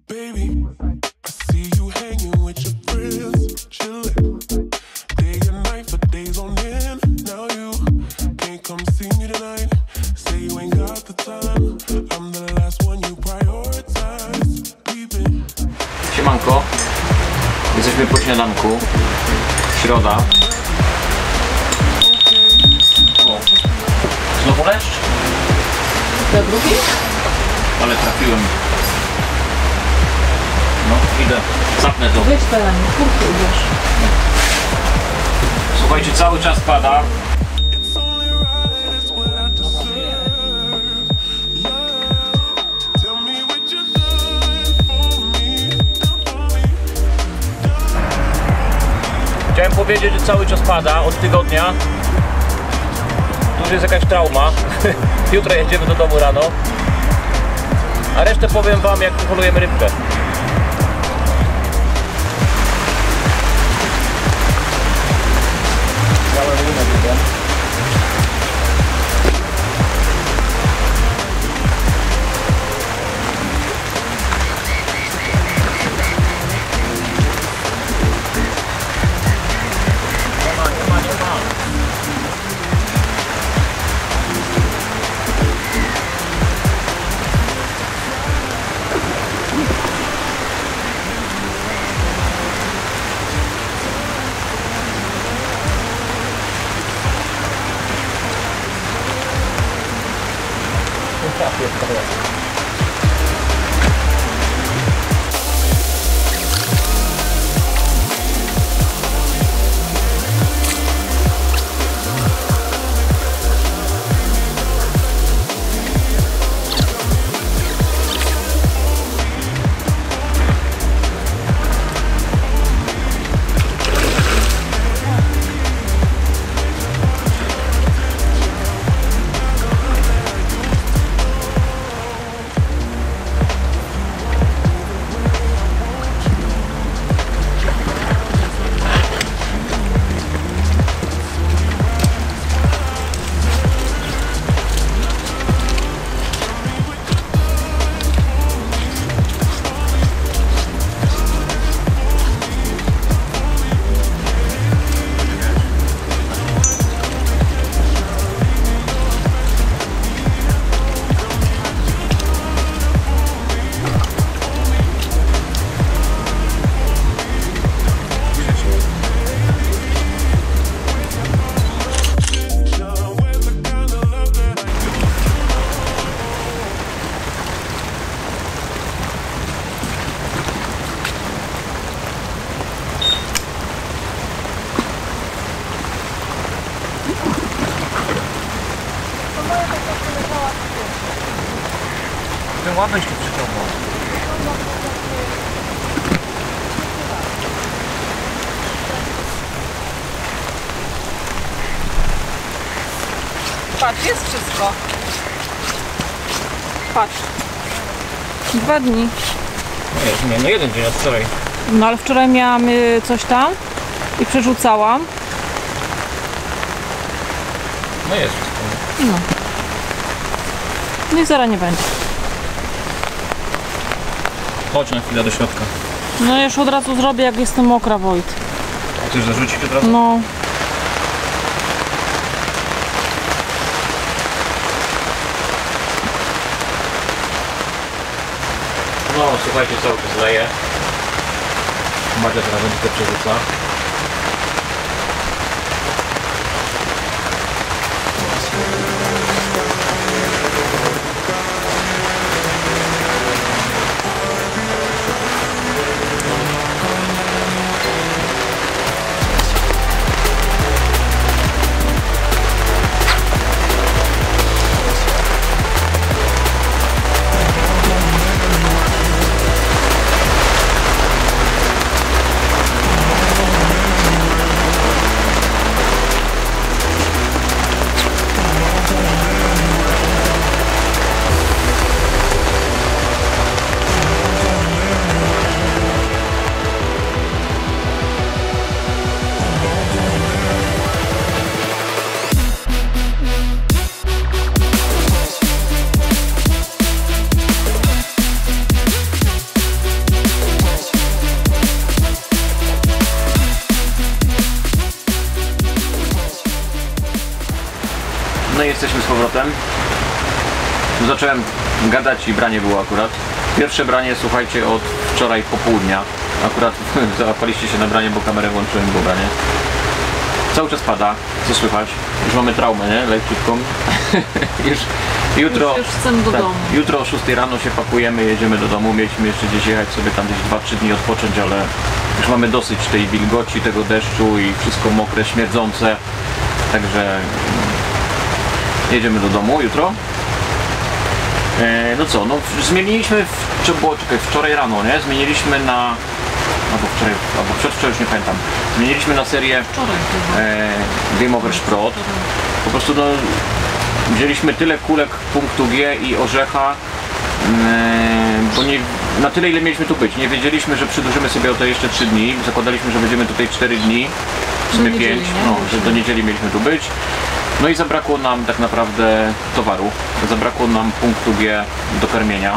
Siemanko, jesteśmy po śniadanku, środa. O, znowu leszcz? Na drugi? Ale trafiłem. No, idę, zapnę to. Weź teraz, kurtkę ubierz. Słuchajcie, cały czas pada. Chciałem powiedzieć, że cały czas pada od tygodnia. Tu już jest jakaś trauma. Jutro jedziemy do domu rano. A resztę powiem wam, jak polujemy rybkę. Ten ładność tu przyciągnął. Patrz, jest wszystko. Patrz. 2 dni. No jest, nie, no jeden dzień od wczoraj. No ale wczoraj miałam coś tam i przerzucałam. No jest wszystko. No. No i zaraz nie będzie. Chodź na chwilę do środka. No ja już od razu zrobię, jak jestem mokra, Wojt. A chcesz zarzucić od razu? No. No, słuchajcie, cały czas leje. Magda teraz będzie to przerzuca. Jesteśmy z powrotem. Zacząłem gadać i branie było akurat. Pierwsze branie, słuchajcie, od wczoraj popołudnia. Akurat załapaliście się na branie, bo kamerę włączyłem, było branie. Cały czas pada, co słychać? Już mamy traumę, nie? Leciutką. Jutro, już chcemy do domu. Jutro o 6 rano się pakujemy, jedziemy do domu. Mieliśmy jeszcze gdzieś jechać sobie tam gdzieś 2-3 dni odpocząć, ale już mamy dosyć tej wilgoci, tego deszczu i wszystko mokre, śmierdzące. Także jedziemy do domu jutro. No co, no zmieniliśmy, wczoraj rano, nie? Zmieniliśmy na, albo przedwczoraj, już nie pamiętam. Zmieniliśmy na serię Game Over Sprott. Po prostu no, wzięliśmy tyle kulek punktu G i orzecha, bo nie, na tyle ile mieliśmy tu być. Nie wiedzieliśmy, że przedłużymy sobie o to jeszcze 3 dni. Zakładaliśmy, że będziemy tutaj 4 dni, w sumie 5, no, że do niedzieli mieliśmy tu być. No i zabrakło nam tak naprawdę towaru, zabrakło nam punktu G do karmienia.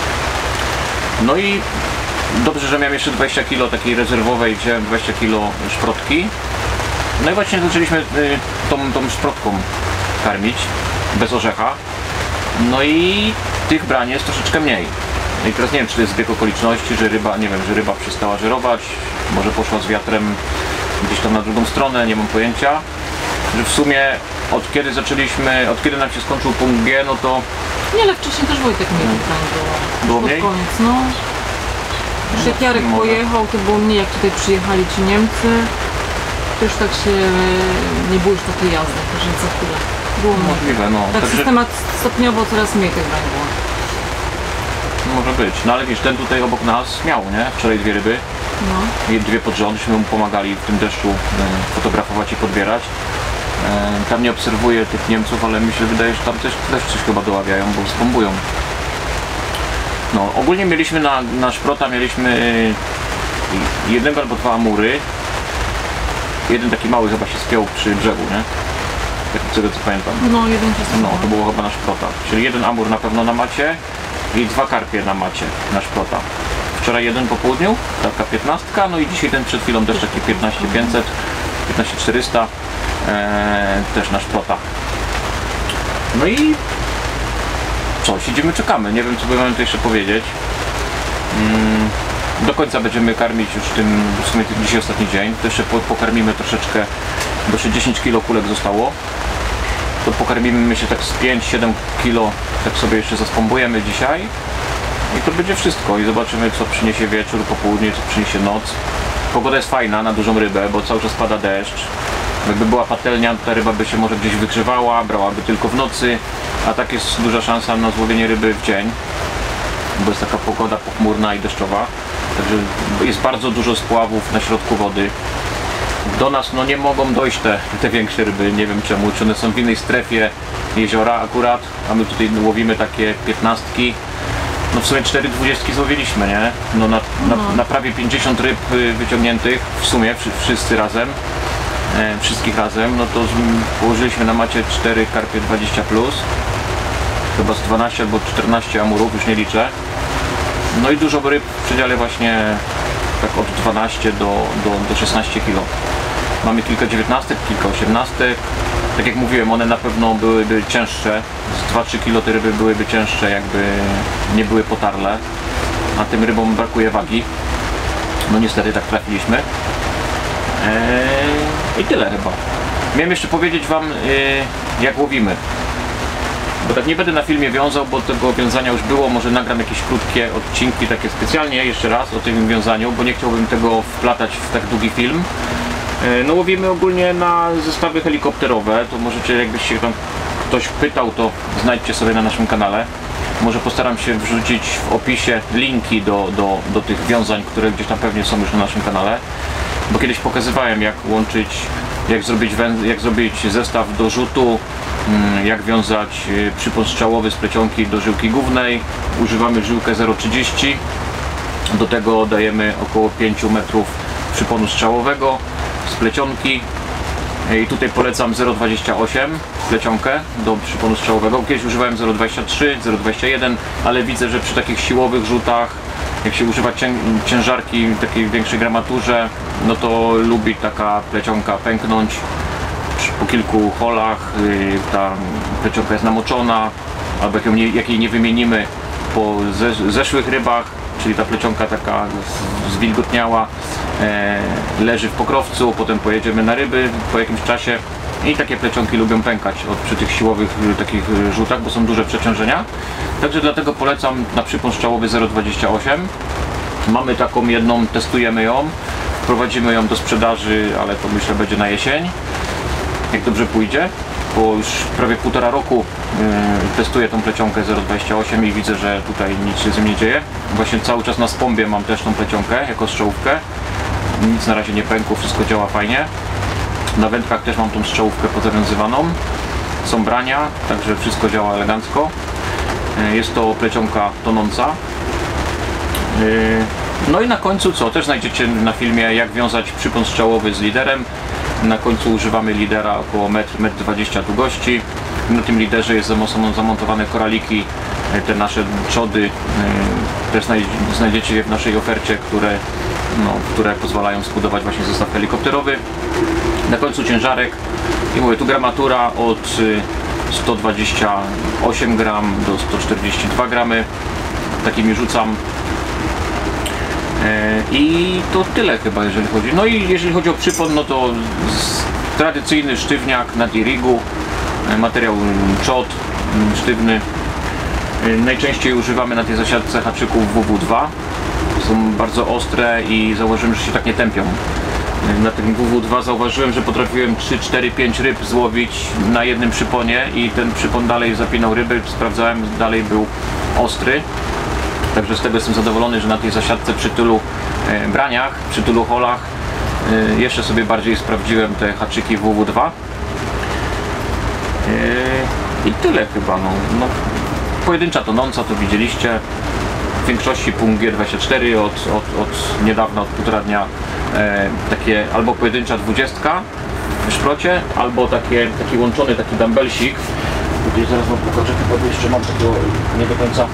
No i dobrze, że miałem jeszcze 20 kg takiej rezerwowej, wziąłem 20 kg szprotki. No i właśnie zaczęliśmy tą szprotką karmić, bez orzecha. No i tych brań jest troszeczkę mniej. No i teraz nie wiem, czy to jest zbieg okoliczności, że ryba, nie wiem, że ryba przestała żerować, może poszła z wiatrem gdzieś tam na drugą stronę, nie mam pojęcia. Że w sumie od kiedy nam się skończył punkt G, no to... Nie, ale wcześniej też Wojtek mniej pytań było. Było mniej? Koniec, no. Już jak Jarek pojechał, to było mniej, jak tutaj przyjechali ci Niemcy. To już tak się... nie było już takiej jazdy, że za chwilę. Było możliwe, no. Tak systemat stopniowo coraz mniej tych brań było. Może być, no ale wiesz, ten tutaj obok nas miał, nie? Wczoraj 2 ryby. No. I 2 pod rząd, myśmy mu pomagali w tym deszczu fotografować i podbierać. Tam nie obserwuję tych Niemców, ale mi się wydaje, że tam też coś chyba doławiają, bo zbombują. No, ogólnie mieliśmy na szprota mieliśmy 1 albo 2 amury. Jeden taki mały chyba się spiął przy brzegu, nie? Tak z tego co pamiętam. No, jeden się spiął. No, to było chyba na szprota. Czyli 1 amur na pewno na macie i 2 karpie na macie na szprota. Wczoraj 1 po południu, taka 15, no i dzisiaj ten przed chwilą też taki 15500, 15400, też na szprota. No i co, siedzimy, czekamy, nie wiem co by mamy tu jeszcze powiedzieć. Do końca będziemy karmić już tym, w sumie dzisiaj ostatni dzień, to jeszcze pokarmimy troszeczkę, bo jeszcze 10 kg kulek zostało. To pokarmimy myślę tak z 5-7 kg, tak sobie jeszcze zaspombujemy dzisiaj. I to będzie wszystko i zobaczymy co przyniesie wieczór, popołudnie, co przyniesie noc. Pogoda jest fajna na dużą rybę, bo cały czas pada deszcz. Jakby była patelnia, ta ryba by się może gdzieś wygrzewała, brałaby tylko w nocy, a tak jest duża szansa na złowienie ryby w dzień, bo jest taka pogoda pochmurna i deszczowa. Także jest bardzo dużo spławów na środku wody. Do nas no nie mogą dojść te większe ryby, nie wiem czemu, czy one są w innej strefie jeziora akurat, a my tutaj łowimy takie 15. No w sumie 4 20 złowiliśmy, nie? No na prawie 50 ryb wyciągniętych w sumie, wszyscy razem, wszystkich razem, no to położyliśmy na macie 4 karpie 20 plus, chyba z 12 albo 14 amurów, już nie liczę. No i dużo ryb w przedziale właśnie tak od 12 do 16 kg. Mamy kilka 19, kilka 18. Tak jak mówiłem, one na pewno byłyby cięższe. Z 2-3 kg te ryby byłyby cięższe, jakby nie były potarle. A tym rybom brakuje wagi. No niestety tak trafiliśmy. I tyle chyba. Miałem jeszcze powiedzieć wam, jak łowimy. Bo tak nie będę na filmie wiązał, bo tego wiązania już było. Może nagram jakieś krótkie odcinki, takie specjalnie jeszcze raz o tym wiązaniu, bo nie chciałbym tego wplatać w tak długi film. No łowimy ogólnie na zestawy helikopterowe, to możecie, jakbyś się tam ktoś pytał, to znajdźcie sobie na naszym kanale. Może postaram się wrzucić w opisie linki do tych wiązań, które gdzieś tam pewnie są już na naszym kanale. Bo kiedyś pokazywałem jak łączyć, jak zrobić zestaw do rzutu, jak wiązać przypon strzałowy z plecionki do żyłki głównej. Używamy żyłkę 0,30, do tego dajemy około 5 metrów przyponu strzałowego z plecionki i tutaj polecam 0,28 plecionkę do przyponu strzałowego. Kiedyś używałem 0,23, 0,21, ale widzę, że przy takich siłowych rzutach, jak się używa ciężarki w takiej większej gramaturze, no to lubi taka plecionka pęknąć po kilku holach ta plecionka jest namoczona, albo jak jej nie wymienimy po zeszłych rybach, czyli ta plecionka taka zwilgotniała, leży w pokrowcu, potem pojedziemy na ryby po jakimś czasie i takie plecionki lubią pękać przy tych siłowych takich rzutach, bo są duże przeciążenia. Także dlatego polecam na przypon strzałowy 0,28. Mamy taką jedną, testujemy ją, prowadzimy ją do sprzedaży, ale to myślę będzie na jesień, jak dobrze pójdzie, bo już prawie 1,5 roku testuję tą plecionkę 0,28 i widzę, że tutaj nic się z tym nie dzieje. Właśnie cały czas na spombie mam też tą plecionkę jako strzałówkę, nic na razie nie pękło, wszystko działa fajnie. Na wędkach też mam tą strzałówkę pozawiązywaną, są brania, także wszystko działa elegancko. Jest to plecionka tonąca. No i na końcu co? Też znajdziecie na filmie, jak wiązać przypon strzałowy z liderem. Na końcu używamy lidera około 1,20 m długości. Na tym liderze są zamontowane koraliki, te nasze trzody. Też znajdziecie je w naszej ofercie, które pozwalają zbudować właśnie zestaw helikopterowy. Na końcu ciężarek i mówię, tu gramatura od 128 gram do 142 gramy. Takimi rzucam. I to tyle chyba, jeżeli chodzi. No i jeżeli chodzi o przypon, no to tradycyjny sztywniak na D-rigu, materiał czot sztywny. Najczęściej używamy na tej zasiadce haczyków WW2. Są bardzo ostre i zauważyłem, że się tak nie tępią. Na tym WW2 zauważyłem, że potrafiłem 3, 4, 5 ryb złowić na jednym przyponie i ten przypon dalej zapinał ryby. Sprawdzałem, dalej był ostry. Także z tego jestem zadowolony, że na tej zasiadce przy tylu braniach, przy tylu holach jeszcze sobie bardziej sprawdziłem te haczyki WW2. I tyle chyba. No, pojedyncza tonąca to widzieliście. W większości punkt G24 od niedawna, od 1,5 dnia takie albo pojedyncza 20 w szprocie, albo taki łączony taki dumbbellsik. Tutaj zaraz wam pokażę, chyba jeszcze mam takiego nie do końca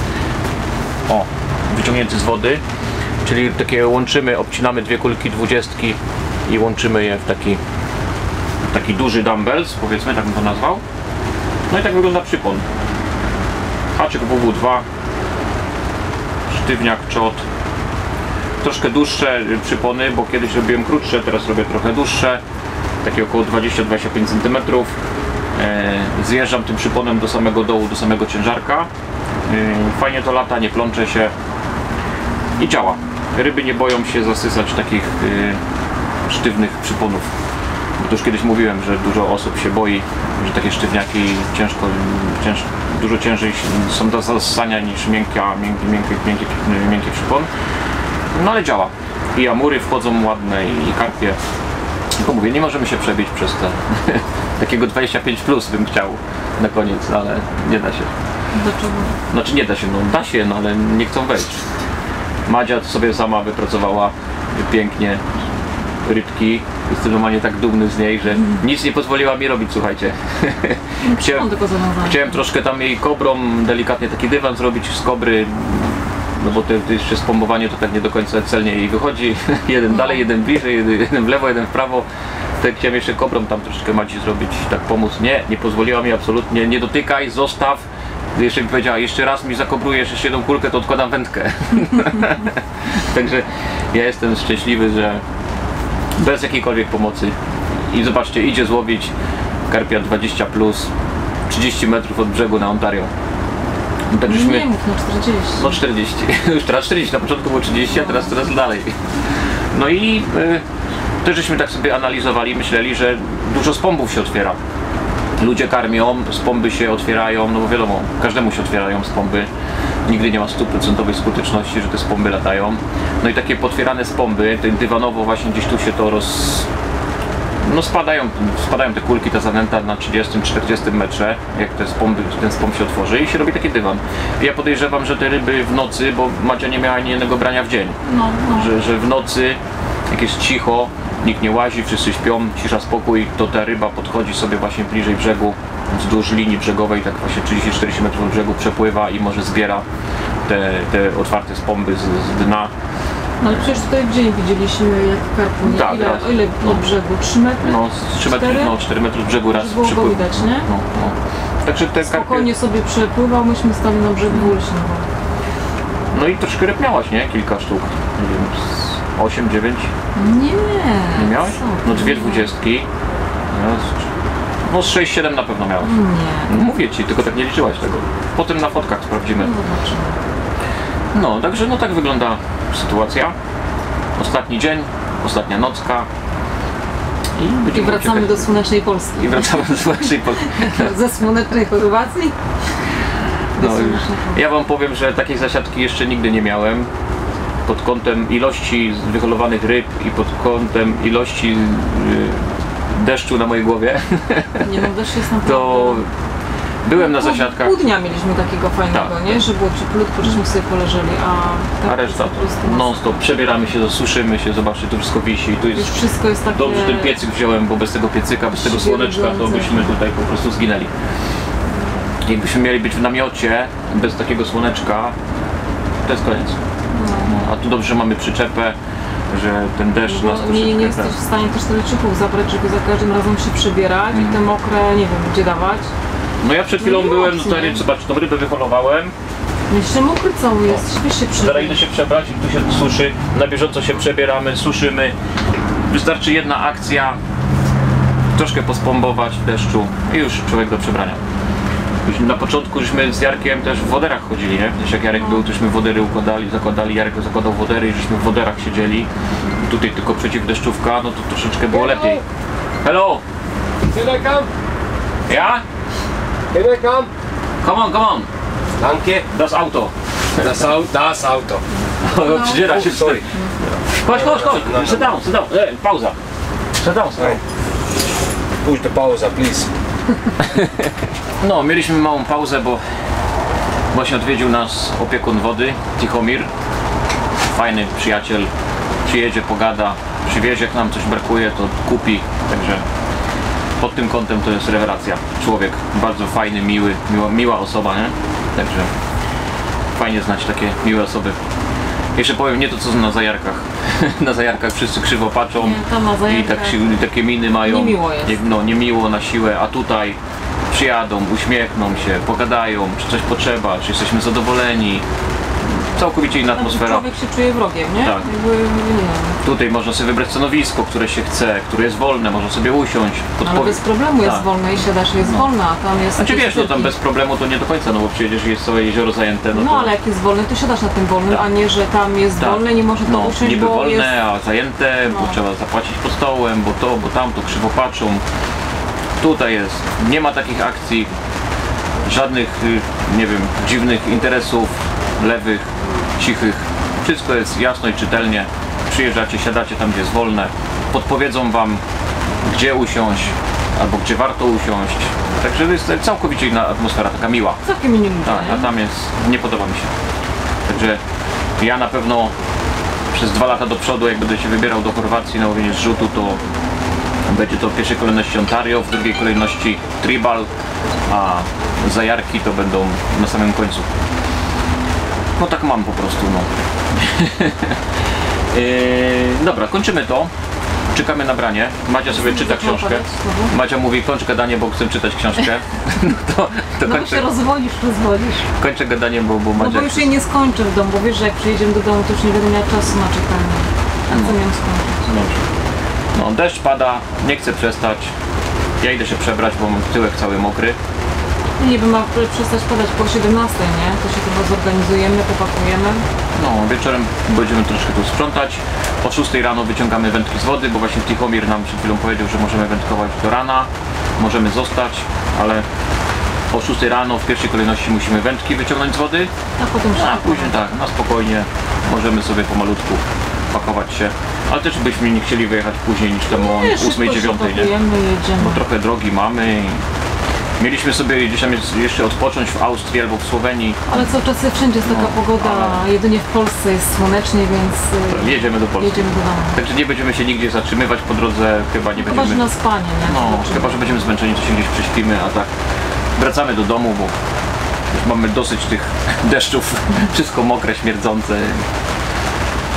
wyciągnięty z wody, czyli takie łączymy, obcinamy dwie kulki 20 i łączymy je w taki duży dumbbells, powiedzmy, tak bym to nazwał. No i tak wygląda przypon. Haczyk WW2, sztywniak czot, troszkę dłuższe przypony, bo kiedyś robiłem krótsze, teraz robię trochę dłuższe, takie około 20-25 cm. Zjeżdżam tym przyponem do samego dołu, do samego ciężarka. Fajnie to lata, nie plącze się i działa. Ryby nie boją się zasysać takich sztywnych przyponów. Bo to już kiedyś mówiłem, że dużo osób się boi, że takie sztywniaki dużo ciężej są do zasysania niż miękki przypon. No ale działa. I amury wchodzą ładne i karpie. Tylko mówię, nie możemy się przebić przez te takiego 25+ bym chciał na koniec, ale nie da się. Dlaczego? Znaczy nie da się, no da się, no ale nie chcą wejść. Madzia sobie sama wypracowała pięknie rybki. Jestem normalnie tak dumny z niej, że nic nie pozwoliła mi robić, słuchajcie. Chciałem troszkę tam jej kobrą, delikatnie taki dywan zrobić z kobry. No bo to jeszcze spombowanie to tak nie do końca celnie jej wychodzi. Jeden dalej, jeden bliżej, jeden w lewo, jeden w prawo. Tak chciałem jeszcze kobrą tam troszeczkę Madzi zrobić, tak pomóc. Nie pozwoliła mi absolutnie, nie dotykaj, zostaw. Jeszcze mi powiedziała, jeszcze raz mi zakobrujesz jeszcze jedną kulkę, to odkładam wędkę. Także ja jestem szczęśliwy, że bez jakiejkolwiek pomocy. I zobaczcie, idzie złowić karpia 20+, 30 metrów od brzegu na Ontario. No, tak żeśmy... Nie mów, no 40. No 40. Już teraz 40, na początku było 30, a teraz coraz dalej. No i też żeśmy tak sobie analizowali, myśleli, że dużo spombów się otwiera. Ludzie karmią, spomby się otwierają, no bo wiadomo, każdemu się otwierają spomby. Nigdy nie ma 100% skuteczności, że te spomby latają. No i takie potwierane spomby, dywanowo właśnie gdzieś tu się to no spadają te kulki, ta zanęta na 30-40 metrze, jak ten spomb się otworzy i się robi taki dywan. Ja podejrzewam, że te ryby w nocy, bo Madzia nie miała ani jednego brania w dzień, że w nocy, jak jest cicho, nikt nie łazi, wszyscy śpią, cisza, spokój, to ta ryba podchodzi sobie właśnie bliżej brzegu, wzdłuż linii brzegowej, tak właśnie 30-40 metrów od brzegu przepływa i może zbiera te otwarte spomby z dna. No ale przecież tutaj w dzień widzieliśmy jak karp płynie. Tak, raz. Ile od brzegu? 3 metry? No, z 3 metrów, 4? no 4 metrów z brzegu raz Żeby było go przypływ. widać, nie? No. Także te karpie... Spokojnie sobie przepływał, myśmy stali na brzegu ulicznego. No i troszkę ryb miałaś, nie? Kilka sztuk. Nie wiem, z 8, 9. Nie. Nie miałeś? co No ty? 2 dwudziestki. No z 6-7 na pewno miałeś. Nie. No, mówię ci, tylko tak nie liczyłaś tego. Potem na fotkach sprawdzimy. No zobaczymy. No, także no tak wygląda sytuacja. Ostatni dzień, ostatnia nocka. I I będziemy wracamy uciekać. do słonecznej Polski. I wracamy do naszej Polski. Ze słonecznej Chorwacji? Do No, słonecznej Polski. ja wam powiem, że takiej zasiadki jeszcze nigdy nie miałem. Pod kątem ilości wyholowanych ryb i pod kątem ilości deszczu na mojej głowie, Nie no, deszcz jest naprawdę... to byłem na zasiadkach, Pół dnia mieliśmy takiego fajnego, Tak. nie? Że było cieplutko, żeśmy sobie poleżeli, a... a reszta po prostu non stop. Przebieramy się, suszymy się, zobaczcie, tu wszystko wisi. Tu Już jest wszystko jest takie... dobrze, ten piecyk wziąłem, bo bez tego piecyka, bez tego słoneczka, to Śmierdzące. byśmy tutaj po prostu zginęli. Jakbyśmy mieli być w namiocie, bez takiego słoneczka, to jest koniec. No, a tu dobrze, że mamy przyczepę, że ten deszcz nas Bo nie troszeczkę... jesteś w stanie też tyle ciuchów zabrać, żeby za każdym razem się przebierać i te mokre, nie wiem, gdzie dawać. No ja przed chwilą nie byłem, opcji, tutaj nie? zobacz, tą rybę wyholowałem, Jeszcze mokry cały jest, śpiesz się zaraz przebierać. idę się przebrać i tu się suszy, na bieżąco się przebieramy, suszymy. Wystarczy jedna akcja, troszkę pospombować w deszczu i już człowiek do przebrania. Już na początku żeśmy z Jarkiem też w woderach chodzili, nie? Też jak Jarek był, tośmy wodery zakładali, Jarek zakładał wodery i żeśmy w woderach siedzieli. Tutaj tylko przeciwdeszczówka, no to troszeczkę było lepiej. Hello! Can I come? Ja? Can I come? Come on! Danke. Das Auto! Das Auto. Przydziera się Sorry. Chodź, sit down. Pauza. Sit down. Push the pause, please. No, mieliśmy małą pauzę, bo właśnie odwiedził nas opiekun wody, Tichomir. Fajny przyjaciel, przyjedzie, pogada, przywiezie, jak nam coś brakuje, to kupi, także pod tym kątem to jest rewelacja. Człowiek bardzo fajny, miły, miła osoba, nie? Także fajnie znać takie miłe osoby. Jeszcze powiem nie to co na zajarkach. Na zajarkach wszyscy krzywo patrzą Nie, tam na i zajarkach takie miny mają. niemiło jest. No, niemiło na siłę, a tutaj przyjadą, uśmiechną się, pogadają, czy coś potrzeba, czy jesteśmy zadowoleni. Całkowicie inna atmosfera. Człowiek się czuje wrogiem, nie? Tak. Jakby, nie wiem. Tutaj można sobie wybrać stanowisko, które się chce, które jest wolne, można sobie usiąść. Ale bez problemu jest Tak. wolne i siadasz jest wolna, a tam jest... Znaczy jakieś wiesz, no tam wielki- bez problemu to nie do końca, no bo przecież jest całe jezioro zajęte. No to... ale jak jest wolny, to siadasz na tym wolnym, Tak. a nie, że tam jest Tak. wolne, nie może to No, usiąść, niby bo wolne, jest... a zajęte, bo No. trzeba zapłacić pod stołem, bo to, bo tamto, krzywo patrzą. Tutaj jest, nie ma takich akcji, żadnych, nie wiem, dziwnych interesów, lewych, cichych. Wszystko jest jasno i czytelnie. Przyjeżdżacie, siadacie tam, gdzie jest wolne. Podpowiedzą wam, gdzie usiąść, albo gdzie warto usiąść. Także to jest całkowicie inna atmosfera, taka miła. Całkiem inni ludzie, Tak, a nie? tam jest, nie podoba mi się. Także ja na pewno przez 2 lata do przodu, jak będę się wybierał do Chorwacji na łowienie zrzutu, to będzie to w pierwszej kolejności Ontario, w drugiej kolejności Tribal, a zajarki to będą na samym końcu. No tak mam po prostu, no. Dobra, kończymy to. Czekamy na branie. Madzia sobie czyta książkę. Madzia mówi, kończ gadanie, bo chcę czytać książkę. No to No bo kończę, się rozwodzisz. kończę gadanie, bo No Madzia... bo już jej nie skończę w domu, bo wiesz, że jak przyjedziemy do domu, to już nie będę miała czasu na czytanie. A chcę ją skończyć. Dobrze. No, deszcz pada, nie chcę przestać. Ja idę się przebrać, bo mam tyłek cały mokry. Niby ma przestać padać po 17, nie? To się chyba zorganizujemy, popakujemy. No, wieczorem będziemy troszkę tu sprzątać. O 6 rano wyciągamy wędki z wody, bo właśnie Tichomir nam przed chwilą powiedział, że możemy wędkować do rana. Możemy zostać, ale o 6 rano w pierwszej kolejności musimy wędki wyciągnąć z wody. A potem się A później tak, na spokojnie możemy sobie pomalutku pakować się. Ale też byśmy nie chcieli wyjechać później niż tam o 8-9, nie? pakujemy, jedziemy. Bo trochę drogi mamy i mieliśmy sobie gdzieś tam jeszcze odpocząć w Austrii albo w Słowenii. Ale cały czas wszędzie jest taka No, pogoda, ale- jedynie w Polsce jest słonecznie, więc Jedziemy do Polski. jedziemy do domu. Także nie będziemy się nigdzie zatrzymywać po drodze, chyba nie Chyba, że będziemy. na spanie, nie? No, Zobaczymy. chyba że będziemy zmęczeni, to się gdzieś prześpimy, a tak wracamy do domu, bo już mamy dosyć tych deszczów, wszystko mokre, śmierdzące.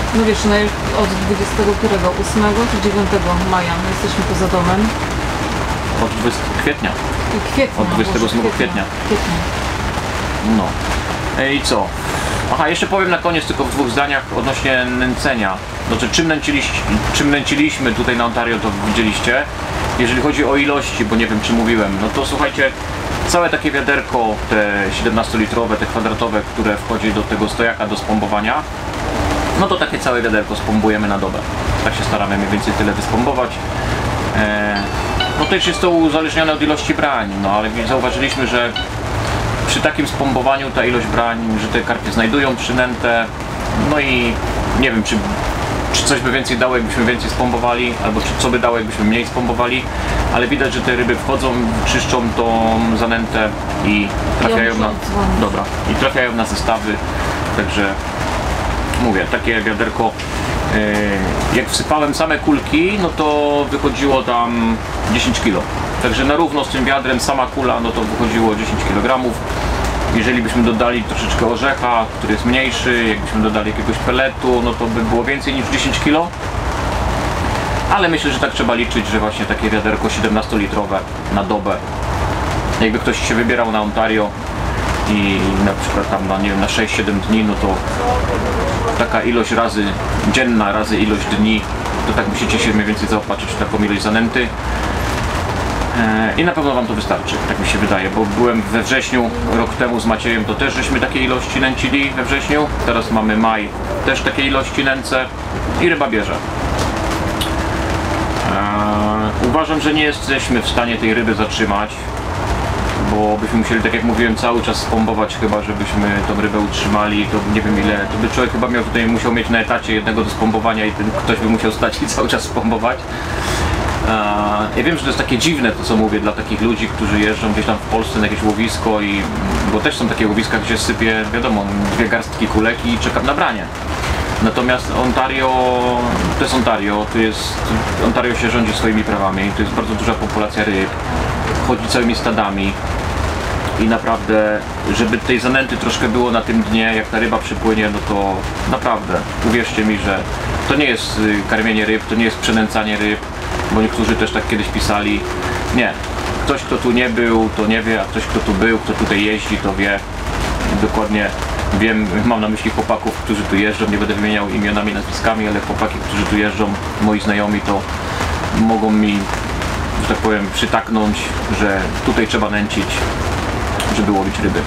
No wiesz, od 28 czy 9 maja my jesteśmy poza domem. Od 20 kwietnia. Kwietnia. Od 28 kwietnia. No. I co? Aha, jeszcze powiem na koniec tylko w 2 zdaniach odnośnie nęcenia. Znaczy, czym nęciliśmy tutaj na Ontario, to widzieliście. Jeżeli chodzi o ilości, bo nie wiem czy mówiłem, no to słuchajcie, całe takie wiaderko, te 17-litrowe, te kwadratowe, które wchodzi do tego stojaka do spombowania, no to takie całe wiaderko spombujemy na dobę. Tak się staramy mniej więcej tyle wyspombować. No też jest to uzależnione od ilości brań, no ale zauważyliśmy, że przy takim spombowaniu ta ilość brań, że te karpie znajdują przynętę, no i nie wiem, czy coś by więcej dało, jakbyśmy więcej spombowali, albo co by dało, jakbyśmy mniej spombowali, ale widać, że te ryby wchodzą, czyszczą tą zanętę i trafiają trafiają na zestawy, także mówię, takie wiaderko, jak wsypałem same kulki, no to wychodziło tam 10 kg. Także na równo z tym wiadrem sama kula, no to wychodziło 10 kg. Jeżeli byśmy dodali troszeczkę orzecha, który jest mniejszy, jakbyśmy dodali jakiegoś peletu, no to by było więcej niż 10 kg. Ale myślę, że tak trzeba liczyć, że właśnie takie wiaderko 17-litrowe na dobę. Jakby ktoś się wybierał na Ontario i na przykład tam na, nie wiem, na 6-7 dni, no to taka ilość razy dzienna, razy ilość dni, to tak musicie się mniej więcej zaopatrzyć w taką ilość zanęty. I na pewno wam to wystarczy, tak mi się wydaje, bo byłem we wrześniu, rok temu z Maciejem, to też żeśmy takie ilości nęcili we wrześniu, teraz mamy maj, też takie ilości nęcę i ryba bierze. Uważam, że nie jesteśmy w stanie tej ryby zatrzymać, bo byśmy musieli, tak jak mówiłem, cały czas spombować, chyba żebyśmy tą rybę utrzymali, to nie wiem ile, to by człowiek chyba musiał mieć na etacie jednego do spombowania i ten ktoś by musiał stać i cały czas spombować. Ja wiem, że to jest takie dziwne to, co mówię, dla takich ludzi, którzy jeżdżą gdzieś tam w Polsce na jakieś łowisko bo też są takie łowiska, gdzie sypię, wiadomo, 2 garstki kulek i czekam na branie. Natomiast Ontario, to jest Ontario, Ontario się rządzi swoimi prawami, to jest bardzo duża populacja ryb, chodzi całymi stadami i naprawdę, żeby tej zanęty troszkę było na tym dnie, jak ta ryba przypłynie, no to naprawdę, uwierzcie mi, że to nie jest karmienie ryb, to nie jest przynęcanie ryb, bo niektórzy też tak kiedyś pisali. Nie. Ktoś, kto tu nie był, to nie wie, a ktoś, kto tu był, kto tutaj jeździ, to wie. Dokładnie wiem, mam na myśli chłopaków, którzy tu jeżdżą, nie będę wymieniał imionami, nazwiskami, ale chłopaki, którzy tu jeżdżą, moi znajomi, to mogą mi, że tak powiem, przytaknąć, że tutaj trzeba nęcić, żeby łowić ryby.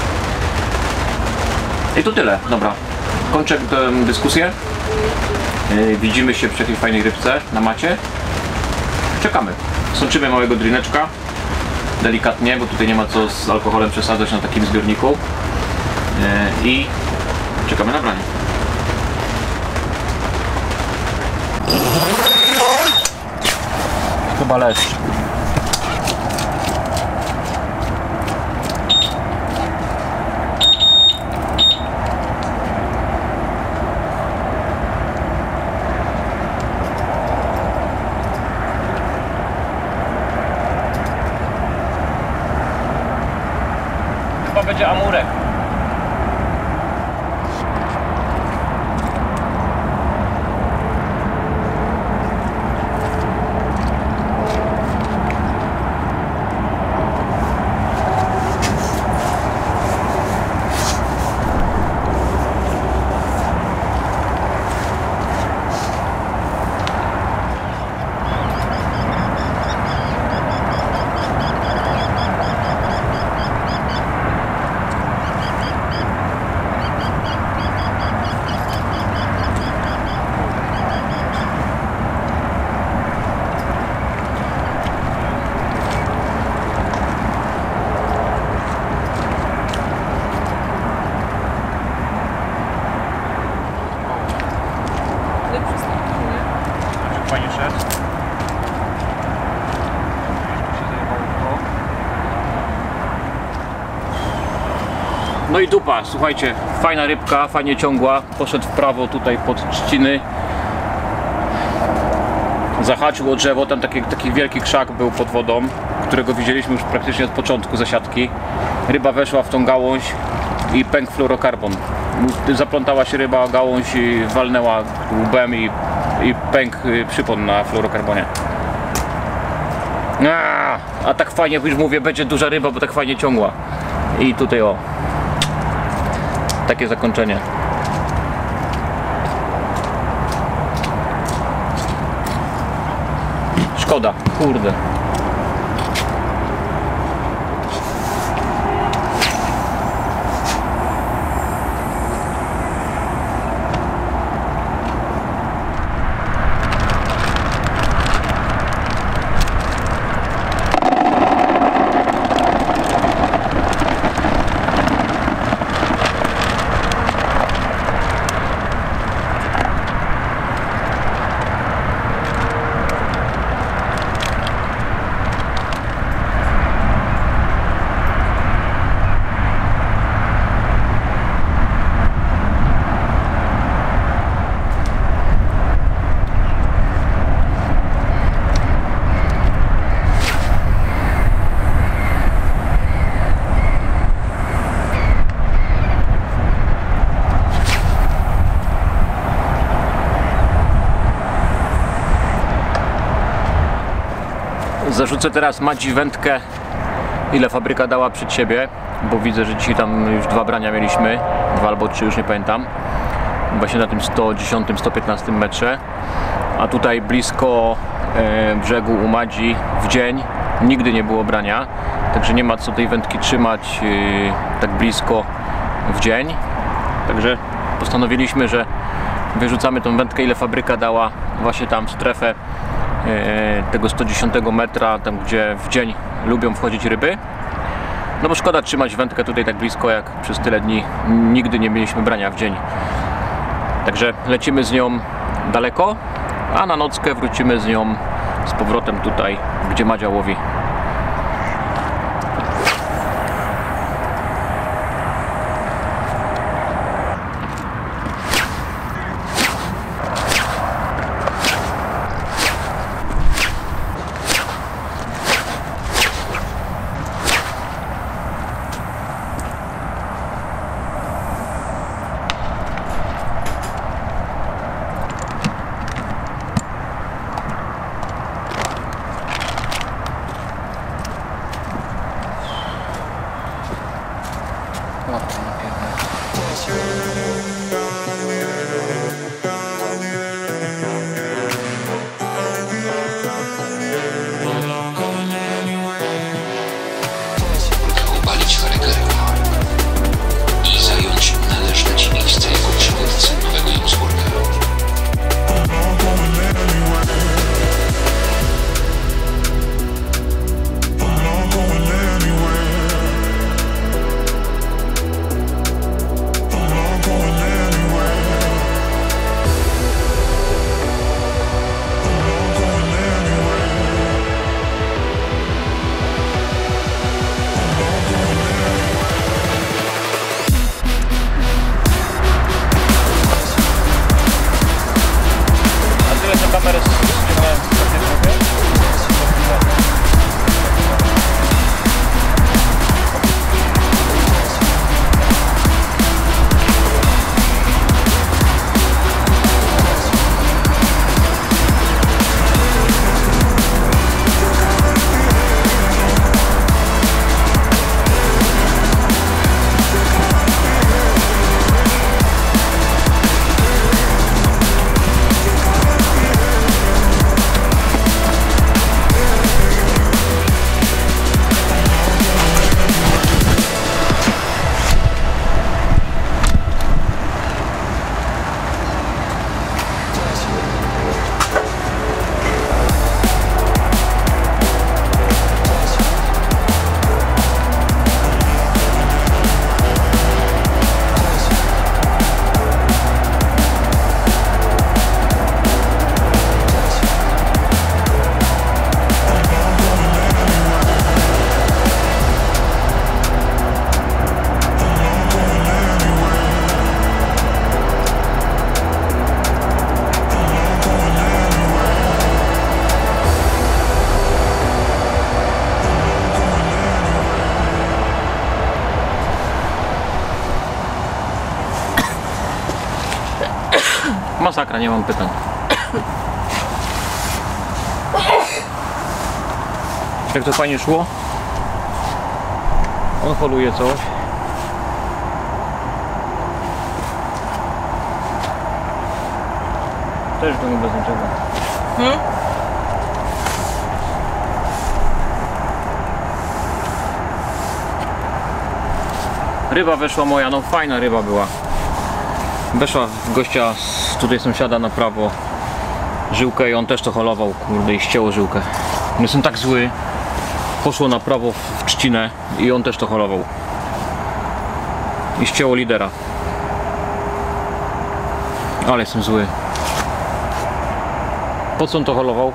I to tyle. Dobra. Kończę tę dyskusję. Widzimy się przy jakiejś fajnej rybce na macie. Czekamy. Sączymy małego drineczka. Delikatnie, bo tutaj nie ma co z alkoholem przesadzać na takim zbiorniku. I czekamy na branie. Chyba leszcz. Będzie amurek. Fajnie szedł. No i dupa, słuchajcie, fajna rybka, fajnie ciągła, poszedł w prawo tutaj pod trzciny, zahaczył o drzewo, tam taki wielki krzak był pod wodą, którego widzieliśmy już praktycznie od początku zasiadki. Ryba weszła w tą gałąź, i pękł fluorokarbon. Zaplątała się ryba o gałąź i walnęła łbem i pękł przypon na fluorokarbonie. A tak fajnie, już mówię, będzie duża ryba, bo tak fajnie ciągła. I tutaj o, takie zakończenie. Szkoda, kurde. Zarzucę teraz Madzi wędkę, ile fabryka dała przed siebie, bo widzę, że dzisiaj tam już 2 brania mieliśmy, 2 albo 3, już nie pamiętam. Właśnie na tym 110-115 metrze, a tutaj blisko brzegu u Madzi w dzień nigdy nie było brania, także nie ma co tej wędki trzymać tak blisko w dzień. Także postanowiliśmy, że wyrzucamy tą wędkę, ile fabryka dała właśnie tam w strefę tego 110 metra, tam gdzie w dzień lubią wchodzić ryby. No bo szkoda trzymać wędkę tutaj tak blisko, jak przez tyle dni nigdy nie mieliśmy brania w dzień. Także lecimy z nią daleko, a na nockę wrócimy z nią z powrotem tutaj, gdzie Madzia łowi. masakra, nie mam pytań. Jak to fajnie szło? On holuje coś. Też to nie bez niczego. Ryba weszła moja, no fajna ryba była. Weszła w gościa, tutaj sąsiada na prawo, żyłkę i on też to holował, kurde, i ścięło żyłkę. Jestem tak zły. Poszło na prawo w trzcinę i on też to holował. I ścięło lidera. Ale jestem zły. Po co on to holował?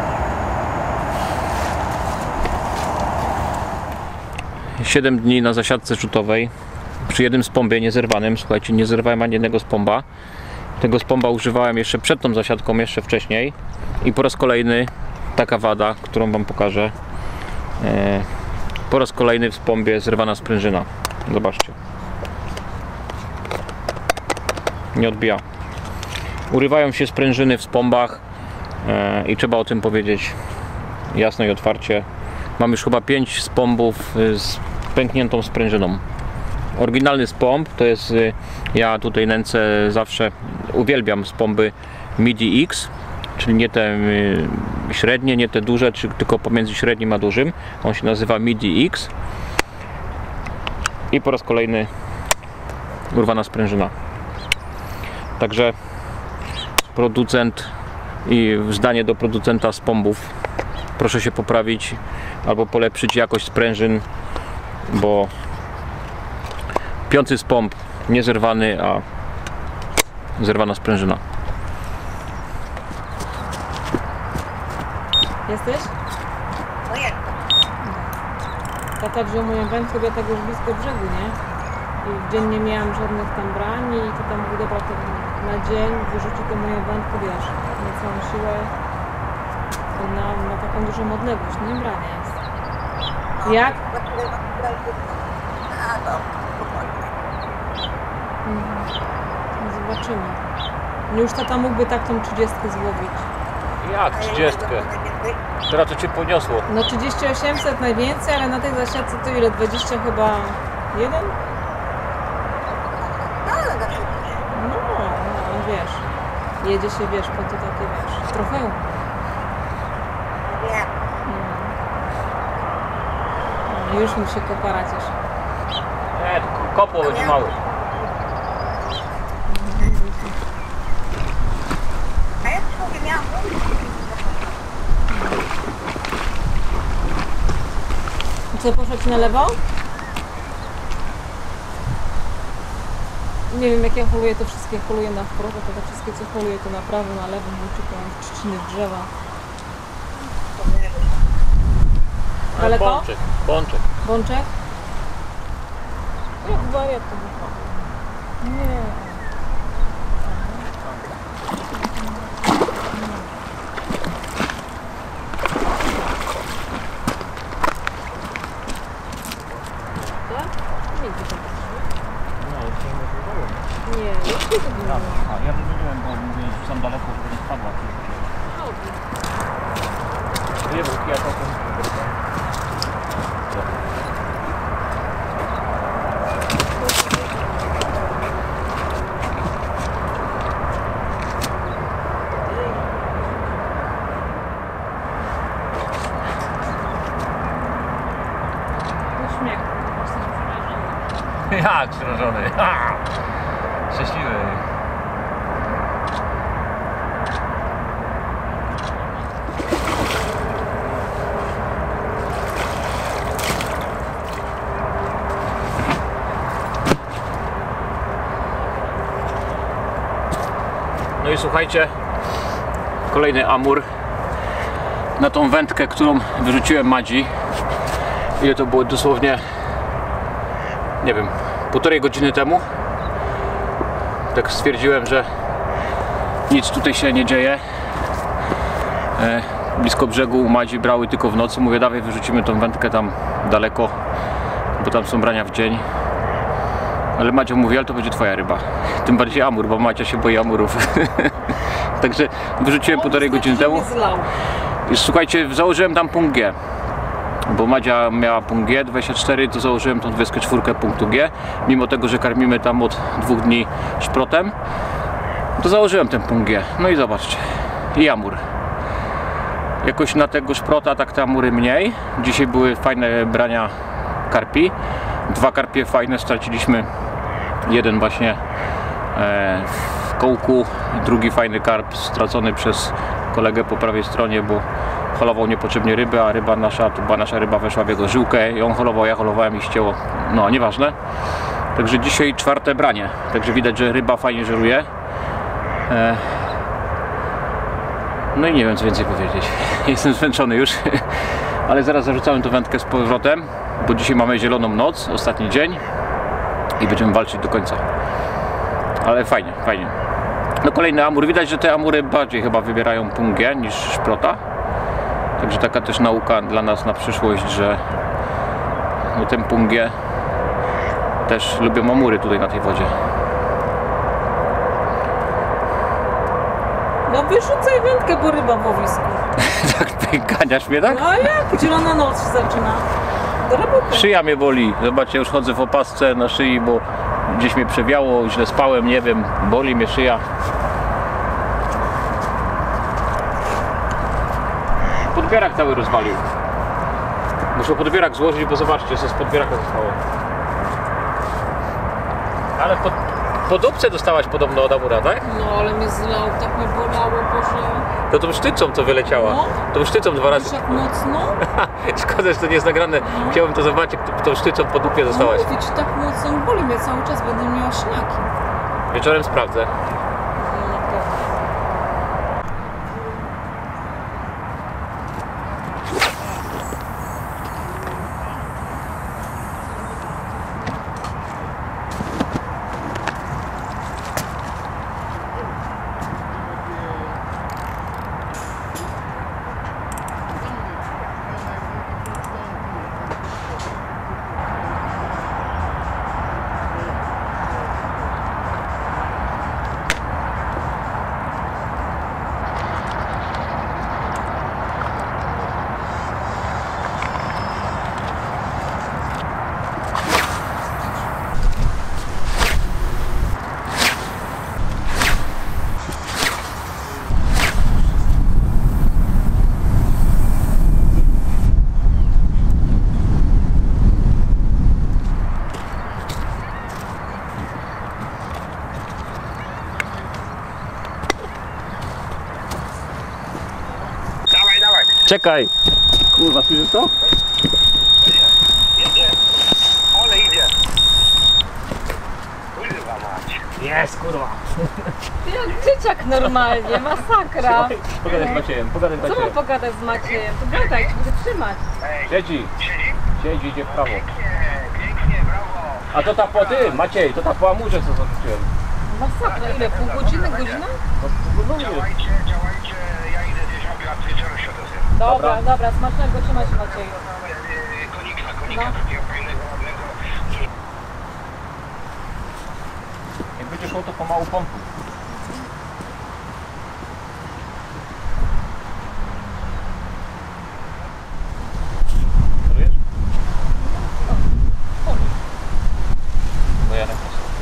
Siedem dni na zasiadce rzutowej. Przy jednym spombie niezerwanym. Słuchajcie, nie zerwałem ani jednego spomba. Tego spomba używałem jeszcze przed tą zasiadką, jeszcze wcześniej. I po raz kolejny taka wada, którą wam pokażę. Po raz kolejny w spombie zerwana sprężyna. Zobaczcie. Nie odbija. Urywają się sprężyny w spombach i trzeba o tym powiedzieć jasno i otwarcie. Mam już chyba 5 spombów z pękniętą sprężyną. Oryginalny spomb to jest, ja tutaj nęcę zawsze, uwielbiam spomby MIDI X, czyli nie te średnie, nie te duże, tylko pomiędzy średnim a dużym. On się nazywa MIDI X. I po raz kolejny urwana sprężyna. Także producent i zdanie do producenta spombów: proszę się poprawić albo polepszyć jakość sprężyn, bo 5. spomb niezerwany, a zerwana sprężyna. Jesteś? No jak? Tata wziął moją wędkę, bo ja tak już blisko brzegu, nie? I w dzień nie miałam żadnych tam brań i to tam mówi, dobra, to na dzień wyrzuci tę moją wędkę, wiesz, na całą siłę, na taką dużą odległość, nie? Brania jest. Jak? Zobaczymy. Już tata mógłby tak tą 30 złowić. Jak 30? Teraz to cię poniosło. No 3800 najwięcej, ale na tej zasiadce to ile? 20 chyba 1? No, wiesz. Jedzie się, wiesz, po to takie, wiesz, trofeum. No, już mi się kopara cieszy. Nie, kopło będzie mały. A ja sobie miałam Co, poszło ci na lewo? Nie wiem, jak ja holuję, to wszystkie holuję na wprost, a te wszystkie co holuję to na prawo, na lewo, wyczupiam w trzciny w drzewa. Daleko? Bączek, bączek. Bączek? Jak wariat to wychodzi. Nie. Nie, już nie zrobiłem. A ja wymieniłem, bo mówię, że sam daleko, żeby nie spadła. Nie był ja to. Uśmiech. Jesteś przerażony. Jak przerażony. Szczęśliwy. No i słuchajcie, kolejny amur na tą wędkę, którą wyrzuciłem Madzi. Ile to było? Dosłownie, nie wiem, 1,5 godziny temu. Tak stwierdziłem, że nic tutaj się nie dzieje. Blisko brzegu Madzi brały tylko w nocy. Mówię, dawaj wyrzucimy tą wędkę tam daleko, bo tam są brania w dzień. Ale Madzia mówi, ale to będzie twoja ryba. Tym bardziej amur, bo Madzia się boi amurów. Także wyrzuciłem półtorej godziny temu. Zlał. I słuchajcie, założyłem tam punkt G. Bo Madzia miała punkt G 24, to założyłem tą 24 punktu G. Mimo tego, że karmimy tam od 2 dni szprotem, to założyłem ten punkt G. No i zobaczcie. I amur. Jakoś na tego szprota tak te amury mniej. Dzisiaj były fajne brania karpi. 2 karpie fajne, straciliśmy jeden właśnie w kołku, drugi fajny karp stracony przez kolegę po prawej stronie, bo holował niepotrzebnie rybę, a ryba nasza, to była nasza ryba, weszła w jego żyłkę i on holował, ja holowałem i ścięło. No, nieważne. Także dzisiaj 4. branie. Także widać, że ryba fajnie żeruje. No i nie wiem co więcej powiedzieć. Jestem zmęczony już. Ale zaraz zarzucałem tę wędkę z powrotem, bo dzisiaj mamy zieloną noc, ostatni dzień i będziemy walczyć do końca. Ale fajnie, fajnie. No kolejny amur. Widać, że te amury bardziej chyba wybierają punkt G niż szprota. Także taka też nauka dla nas na przyszłość, że no ten punkt G też lubią amury tutaj na tej wodzie. No wyrzucaj wędkę, bo ryba w łowisku. Tak, ganiasz mnie, tak? No a jak? Zielona noc się zaczyna. Do roboty. Szyja mnie boli. Zobaczcie, już chodzę w opasce na szyi, bo gdzieś mnie przewiało, źle spałem, nie wiem, boli mnie szyja. Podbierak cały rozwalił. Muszę podbierak złożyć, bo zobaczcie, co z podbieraka zostało. Ale po dupce dostałaś podobno od amura, tak? No ale mnie zlał, tak mnie bolało, Boże. To tą sztycą to wyleciała. No. Tą sztycą 2 razy. Wiesz jak mocno? Szkoda, że to nie jest nagrane. Chciałbym to zobaczyć, tą sztycą po dupie dostałaś. No, mówię ci, tak mocno boli mnie cały czas, będę miała śniaki. Wieczorem sprawdzę. No na pewno. Dawaj, dawaj. Czekaj! Kurwa, słyszysz to? Jedzie. Ole idzie. Kurwa mać. Jest, kurwa! Ty jak dzieciak normalnie, masakra. Pogadaj z Maciejem, pogadaj z Co mam Maciejem. pogadać z Maciejem? To gadaj, będę trzymać. Siedzi, Siedzi? siedzi, idzie w prawo. Pięknie, brawo. A to ta po ty, Maciej, to ta po amurze, co zarzuciłem. Masakra, ile? Pół godziny, godzina? No, Działajcie, działajcie. Ja idę gdzieś obiad wieczorem światowym. Dobra, dobra, smacznego, trzymaj się Macieju. Konika takiego fajnego, ładnego. Jak będzie szło, to pomału pompuj. Czujesz? Bo ja tak nie chcę.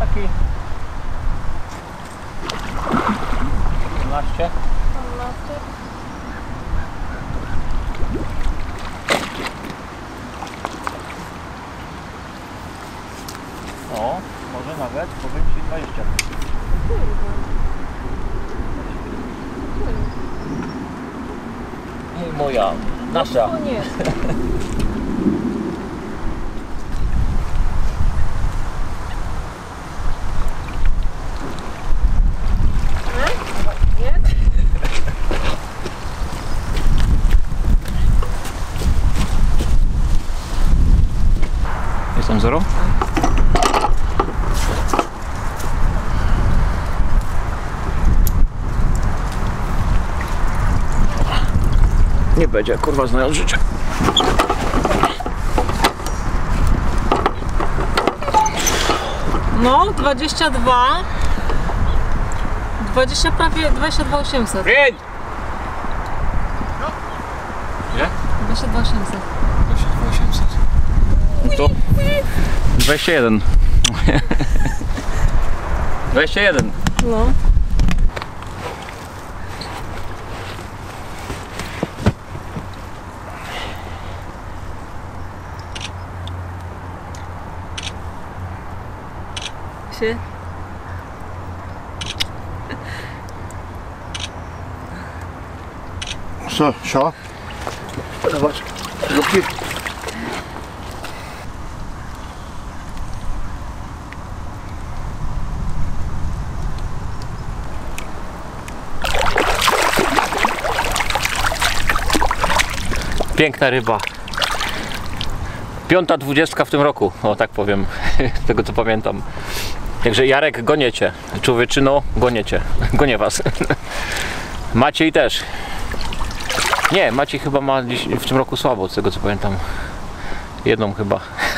taki 12. O, może nawet powiem Ci 20. I moja, nasza. To nie. Jestem 0? Nie będzie, kurwa, znając życie. No, 22. 20 prawie 22 800. Ile? 22 800. 800. To 21. 21. No. Się. Co, sio? Zobacz, lubki. Piękna ryba. 5.20 w tym roku, o tak powiem, z tego co pamiętam. Także Jarek, goniecie. Człowieczyno, goniecie. Gonię was. Maciej też. Nie, Maciej chyba ma dziś, w tym roku słabo, z tego co pamiętam. Jedną chyba.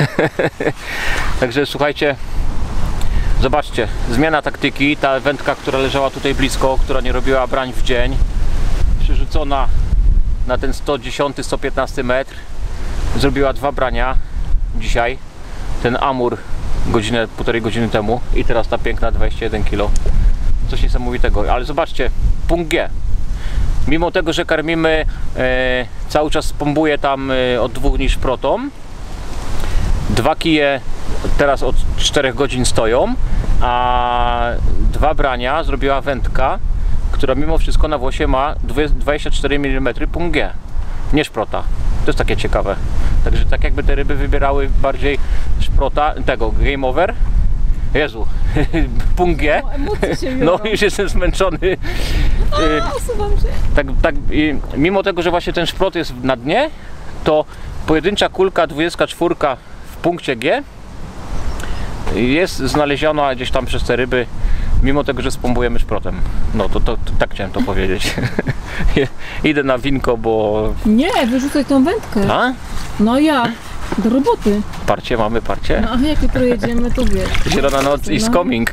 Także słuchajcie, zobaczcie, zmiana taktyki. Ta wędka, która leżała tutaj blisko, która nie robiła brań w dzień, przerzucona na ten 110-115 metr, zrobiła 2 brania dzisiaj. Ten Amur godzinę, półtorej godziny temu i teraz ta piękna 21 kg. Coś niesamowitego, ale zobaczcie, punkt G. Mimo tego, że karmimy, cały czas pompuje tam od 2 dni szprotą. 2 kije teraz od 4 godzin stoją, a 2 brania zrobiła wędka, która mimo wszystko na włosie ma 24 mm punkt G, nie szprota. To jest takie ciekawe. Także tak jakby te ryby wybierały bardziej szprota, tego game over. Jezu, punkt G. No, emocje się No biorą. już jestem zmęczony. Usuwam się. Tak, mimo tego, że właśnie ten szprot jest na dnie, to pojedyncza kulka 24 w punkcie G jest znaleziona gdzieś tam przez te ryby, mimo tego, że spompujemy szprotem. No to tak chciałem to powiedzieć. Idę na winko, bo... Nie, wyrzucaj tą wędkę. A? No ja. Do roboty. Parcie mamy, parcie. No a jak jutro jedziemy, to wiesz. Zielona noc is No. coming.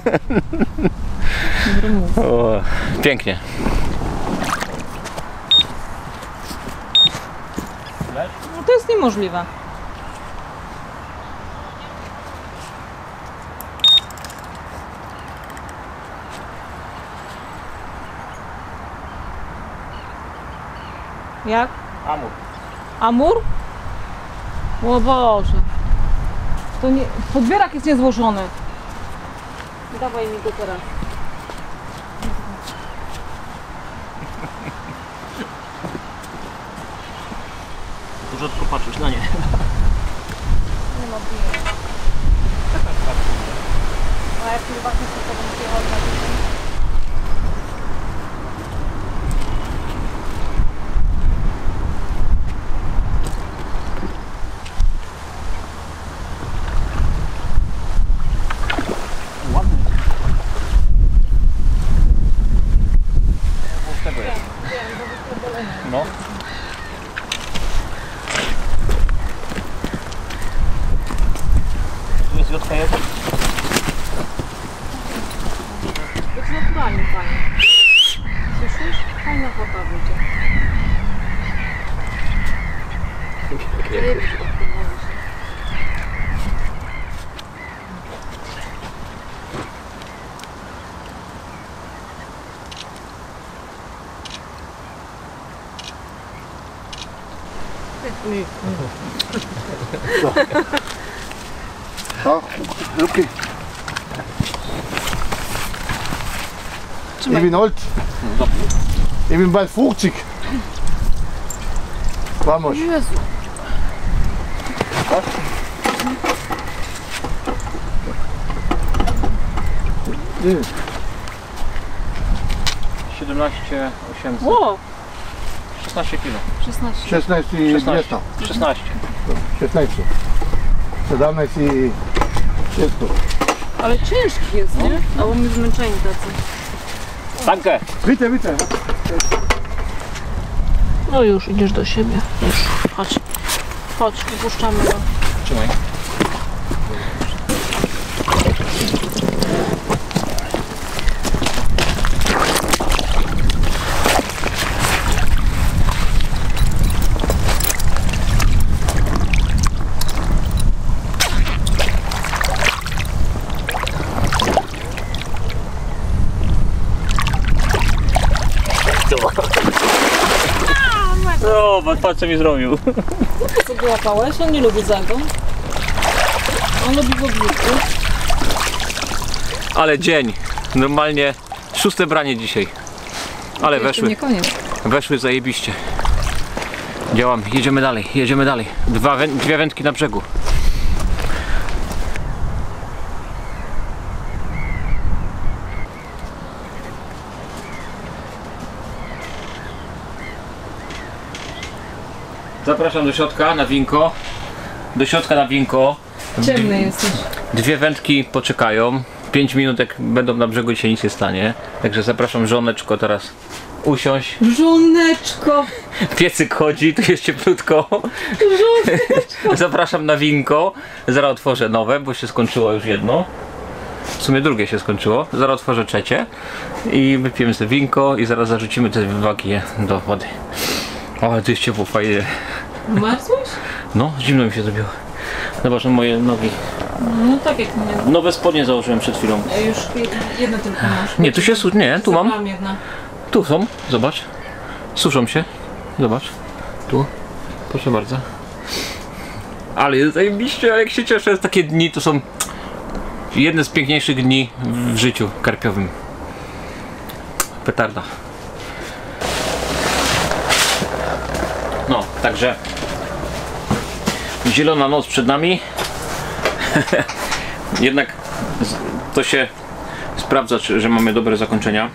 Dobry mów. O, pięknie. No to jest niemożliwe. Jak? Amur. Amur? O Boże. To nie... Podbierak jest niezłożony. Dawaj mi go teraz. Dużo tylko patrzysz na nie. Nie ma bije. A jak ty właśnie z tobą przyjechał na tydzień? Ładny. Z tego jest. No. Tu jest JK1. Być naturalnie fajnie. Słyszysz? Fajna chata wyjdzie. Ja, rybki. Ich bin alt. Ich bin bald 50. Vamos. Jezu. 17,800. Ło! 16 kilo. 16. 16 i 200. 16. 16. 17 i 600. Ale ciężki jest, nie? Albo my zmęczeni tacy. Danke. Bitte, bitte. No już, idziesz do siebie. Już, chodź. Chodź, wypuszczamy go. Trzymaj. O, patrz co mi zrobił. Co go łapałeś? On nie lubi zagon. On lubi w ogródku. Ale dzień. Normalnie 6. branie dzisiaj. Ale Jeszcze weszły. nie koniec. Weszły zajebiście. Działam. Jedziemy dalej. Jedziemy dalej. Dwie wędki na brzegu. Zapraszam do środka na winko. Do środka na winko. Ciemny jesteś. Dwie wędki poczekają. 5 minut jak będą na brzegu, się nic nie stanie. Także zapraszam żoneczko teraz usiąść. Żoneczko! Piecyk chodzi, tu jest cieplutko. Zapraszam na winko. Zaraz otworzę nowe, bo się skończyło już jedno. W sumie drugie się skończyło. Zaraz otworzę trzecie. I wypijemy sobie winko i zaraz zarzucimy te wywagi do wody. O, tu jest ciepło, fajnie. Marzłeś? No, zimno mi się zrobiło. Zobacz na moje nogi. No tak jak nie. Nowe spodnie założyłem przed chwilą. Już jedno tylko masz. Nie, tu się nie, tu mam. Mam jedna. Tu są, zobacz. Suszą się. Zobacz. Tu. Proszę bardzo. Ale jest zajebiście, jak się cieszę. Takie dni to są jedne z piękniejszych dni w życiu karpiowym. Petarda. No, także zielona noc przed nami. Jednak to się sprawdza, że mamy dobre zakończenia.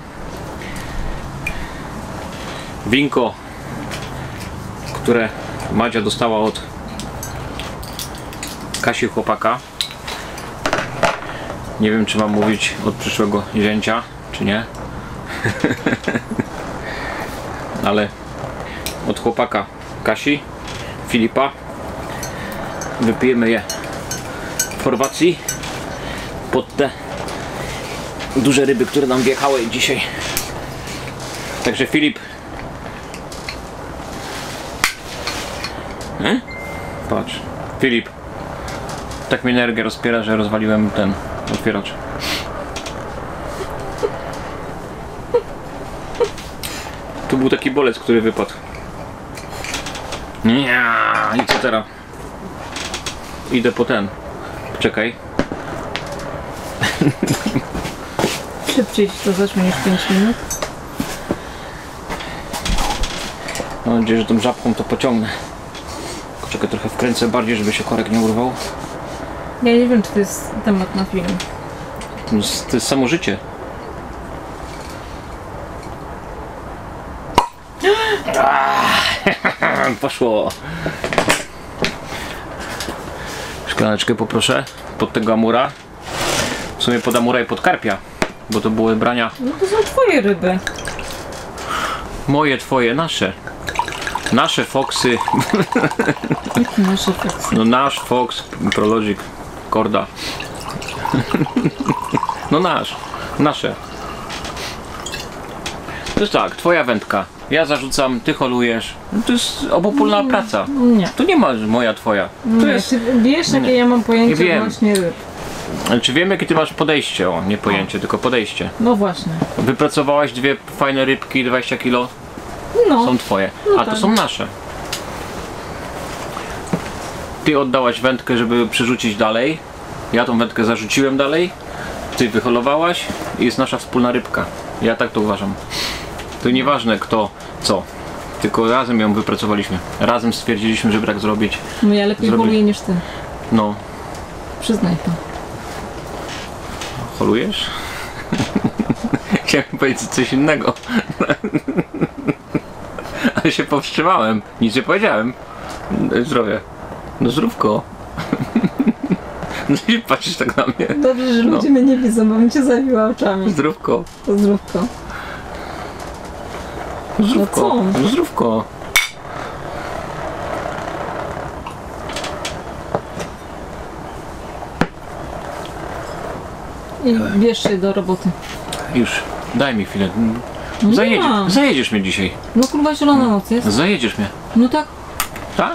Winko, które Madzia dostała od Kasi chłopaka. Nie wiem, czy mam mówić od przyszłego zięcia, czy nie. Ale od chłopaka Kasi, Filipa. Wypijemy je w Chorwacji pod te duże ryby, które nam wjechały dzisiaj. Także Filip, patrz, Filip, tak mi energię rozpiera, że rozwaliłem ten otwieracz. Tu był taki bolec, który wypadł. I co teraz? Idę po ten. Czekaj. Szybciej ci to zeszło niż 5 minut. Mam nadzieję, że tą żabką to pociągnę. Czekaj, trochę wkręcę bardziej, żeby się korek nie urwał. Ja nie wiem, czy to jest temat na film. To jest samo życie. Poszło. Szklaneczkę poproszę pod tego amura. W sumie pod amura i pod karpia, bo to były brania No to są twoje ryby. moje, twoje, nasze. Nasze foksy. Jakie nasze foksy? No nasz Fox, Prologic, Korda. No nasze. To jest tak, twoja wędka. Ja zarzucam, ty holujesz. To jest obopólna praca. Nie. Tu nie ma moja, twoja. To Nie, jest. ty wiesz, jakie ja mam pojęcie Wiem. odnośnie ryb. Czy wiem, jakie ty masz podejście? O, nie pojęcie, tylko podejście. No właśnie. Wypracowałaś dwie fajne rybki, 20 kilo. No. Są twoje. A to tak. są nasze. ty oddałaś wędkę, żeby przerzucić dalej. Ja tą wędkę zarzuciłem dalej. Ty wyholowałaś i jest nasza wspólna rybka. Ja tak to uważam. To nieważne kto, co. Tylko razem ją wypracowaliśmy. Razem stwierdziliśmy, żeby tak zrobić. No ja lepiej holuję niż ty. No. Przyznaj to. Holujesz? Chciałem powiedzieć coś innego. Ale się powstrzymałem. Nic nie powiedziałem. Zdrowie. No zdrówko. No i patrzysz tak na mnie. Dobrze, że ludzie mnie nie widzą, bo bym cię zawiła oczami. Zdrówko. To zdrówko. Zdrówko. No co? No zdrówko. I bierz się do roboty. Już. Daj mi chwilę. No Zajedziesz mnie dzisiaj. No kurwa, zielona noc jest. Zajedziesz mnie. No tak. Tak?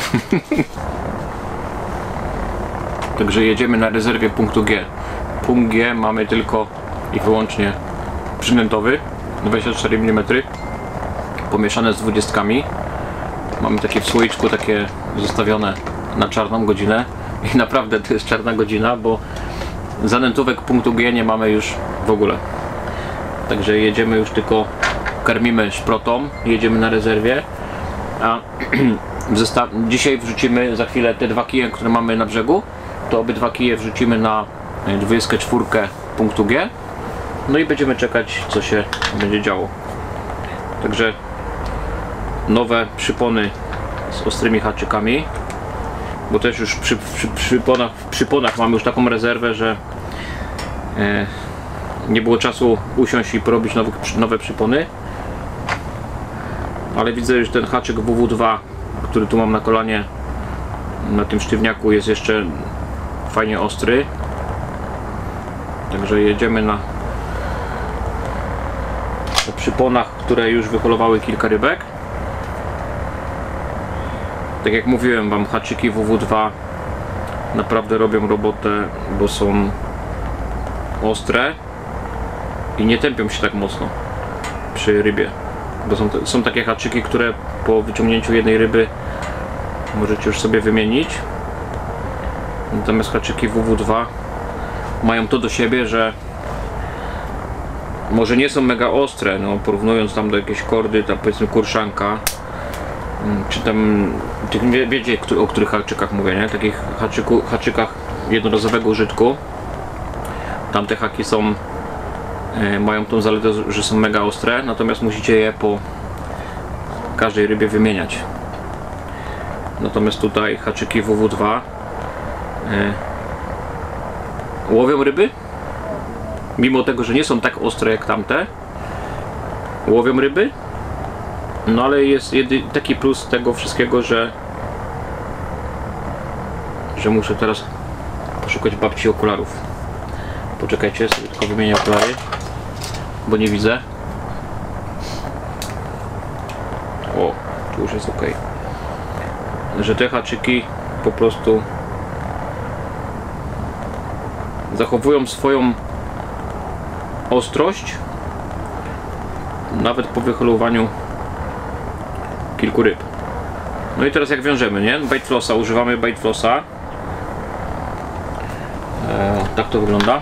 Także jedziemy na rezerwie punktu G. Punkt G mamy tylko i wyłącznie przynętowy 24 mm pomieszane z 20. Mamy takie w słoiczku, takie zostawione na czarną godzinę i naprawdę to jest czarna godzina, bo zanętówek punktu G nie mamy już w ogóle. Także jedziemy już tylko, karmimy szprotą, jedziemy na rezerwie, a dzisiaj wrzucimy za chwilę te 2 kije, które mamy na brzegu, to obydwa kije wrzucimy na 24 punktu G, no i będziemy czekać, co się będzie działo. Także nowe przypony z ostrymi haczykami, bo też już przy przyponach mamy już taką rezerwę, że nie było czasu usiąść i porobić nowe przypony, ale widzę, że ten haczyk WW2, który tu mam na kolanie, na tym sztywniaku, jest jeszcze fajnie ostry. Także jedziemy na przyponach, które już wyholowały kilka rybek. Tak jak mówiłem wam, haczyki WW2 naprawdę robią robotę, bo są ostre i nie tępią się tak mocno przy rybie, bo są takie haczyki, które po wyciągnięciu jednej ryby możecie już sobie wymienić. Natomiast haczyki WW2 mają to do siebie, że może nie są mega ostre, no, porównując tam do jakiejś kordy, tam powiedzmy kurszanka, czy tam, wiecie o których haczykach mówię, nie? Takich haczykach jednorazowego użytku. Tamte haki są, mają tą zaletę, że są mega ostre, natomiast musicie je po każdej rybie wymieniać. Natomiast tutaj haczyki WW2 łowią ryby, mimo tego, że nie są tak ostre jak tamte, łowią ryby, no ale jest taki plus tego wszystkiego, że muszę teraz poszukać babci okularów. Poczekajcie, sobie tylko wymienię okulary, bo nie widzę. O, tu już jest ok. Że te haczyki po prostu zachowują swoją ostrość nawet po wyholowaniu kilku ryb. No i teraz jak wiążemy, nie? Bait flossa, używamy bait flossa. Tak to wygląda.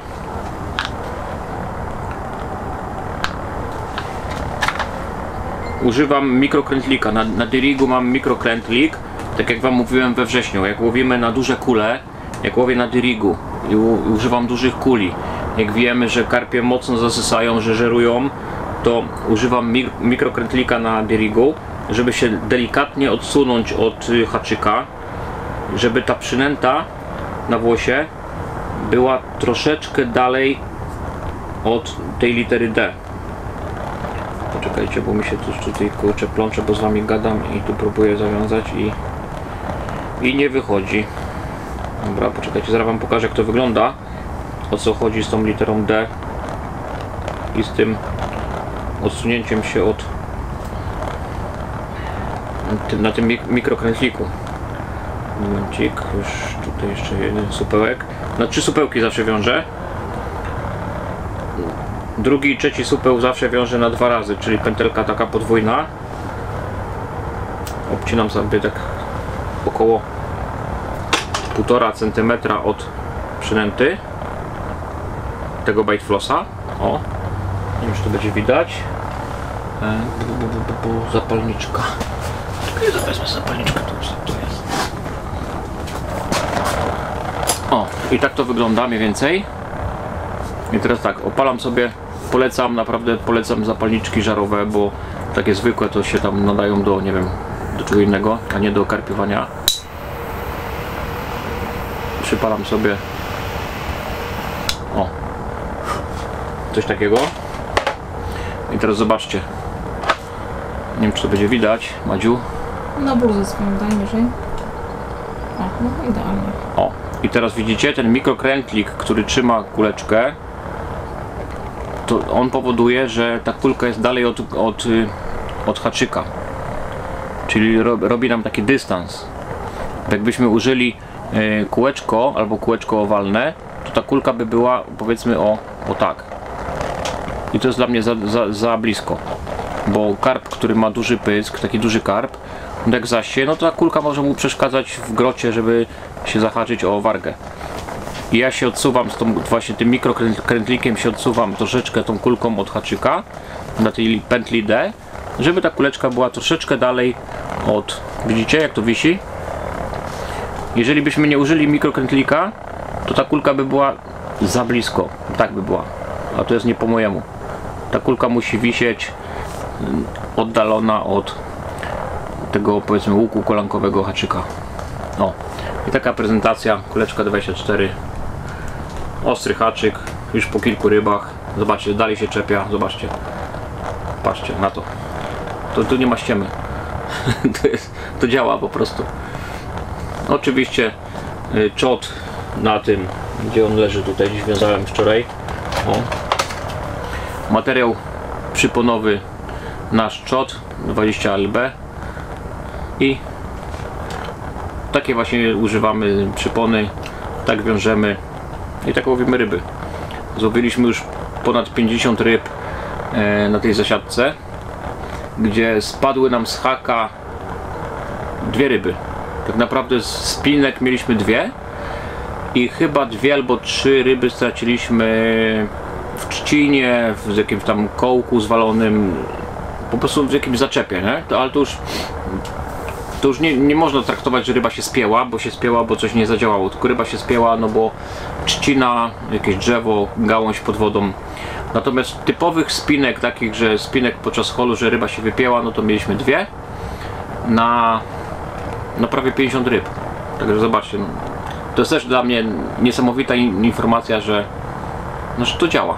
Używam mikrokrętlika. Na dirigu mam mikrokrętlik, tak jak wam mówiłem we wrześniu. Jak łowimy na duże kule, jak łowię na dirigu i używam dużych kuli, jak wiemy, że karpie mocno zasysają, że żerują, to używam mikrokrętlika na dirigu, żeby się delikatnie odsunąć od haczyka, żeby ta przynęta na włosie była troszeczkę dalej od tej litery D. Poczekajcie, bo mi się tutaj kurczę plącze, bo z wami gadam i tu próbuję zawiązać i nie wychodzi. Dobra, poczekajcie, zaraz wam pokażę, jak to wygląda, o co chodzi z tą literą D i z tym odsunięciem się od na tym mikrokrętliku. Momencik, już tutaj jeszcze jeden supełek. Na 3 supełki zawsze wiążę. Drugi i trzeci supeł zawsze wiążę na 2 razy, czyli pętelka taka podwójna. Obcinam sobie tak około 1,5 cm od przynęty tego bait flossa. O, nie wiem, czy to będzie widać. Zapalniczka. Czekaj, wezmę zapalniczkę, tu jest. O, i tak to wygląda mniej więcej. I teraz tak, opalam sobie, polecam, naprawdę polecam zapalniczki żarowe, bo takie zwykłe to się tam nadają do, nie wiem, do czego innego, a nie do karpiowania. Przypalam sobie, o, coś takiego. I teraz zobaczcie, nie wiem, czy to będzie widać, Madziu. Na bluzę swoją daj niżej. O, no idealnie. O, i teraz widzicie, ten mikrokrętlik, który trzyma kuleczkę, to on powoduje, że ta kulka jest dalej od haczyka. Czyli robi nam taki dystans. Jakbyśmy użyli kółeczko albo kółeczko owalne, to ta kulka by była, powiedzmy, o tak. I to jest dla mnie za blisko. Bo karp, który ma duży pysk, taki duży karp, jak zasie, no to ta kulka może mu przeszkadzać w grocie, żeby się zahaczyć o wargę. I ja się odsuwam z tą, właśnie tym mikrokrętlikiem się odsuwam troszeczkę tą kulką od haczyka na tej pętli D, żeby ta kuleczka była troszeczkę dalej od... Widzicie, jak to wisi? Jeżeli byśmy nie użyli mikrokrętlika, to ta kulka by była za blisko. Tak by była. A to jest nie po mojemu. Ta kulka musi wisieć oddalona od tego, powiedzmy, łuku kolankowego haczyka. O. I taka prezentacja, kuleczka 24. Ostry haczyk, już po kilku rybach. Zobaczcie, dalej się czepia, zobaczcie. Patrzcie na to. Tu nie ma ściemy. To działa po prostu. Oczywiście czot na tym, gdzie on leży tutaj, dziś wiązałem wczoraj. O. Materiał przyponowy, nasz czot 20 lb i takie właśnie używamy przypony, tak wiążemy i tak łowimy ryby. Złowiliśmy już ponad 50 ryb na tej zasiadce, gdzie spadły nam z haka 2 ryby. Tak naprawdę z spinek mieliśmy 2 i chyba 2 albo 3 ryby straciliśmy w trzcinie, w jakimś tam kołku zwalonym, po prostu w jakimś zaczepie, nie? Ale to już nie można traktować, że ryba się spięła, bo coś nie zadziałało, tylko ryba się spięła, no bo trzcina, jakieś drzewo, gałąź pod wodą. Natomiast typowych spinek, takich, że spinek podczas holu, że ryba się wypięła, no to mieliśmy 2 na prawie 50 ryb. Także zobaczcie, no, to jest też dla mnie niesamowita informacja, że to działa.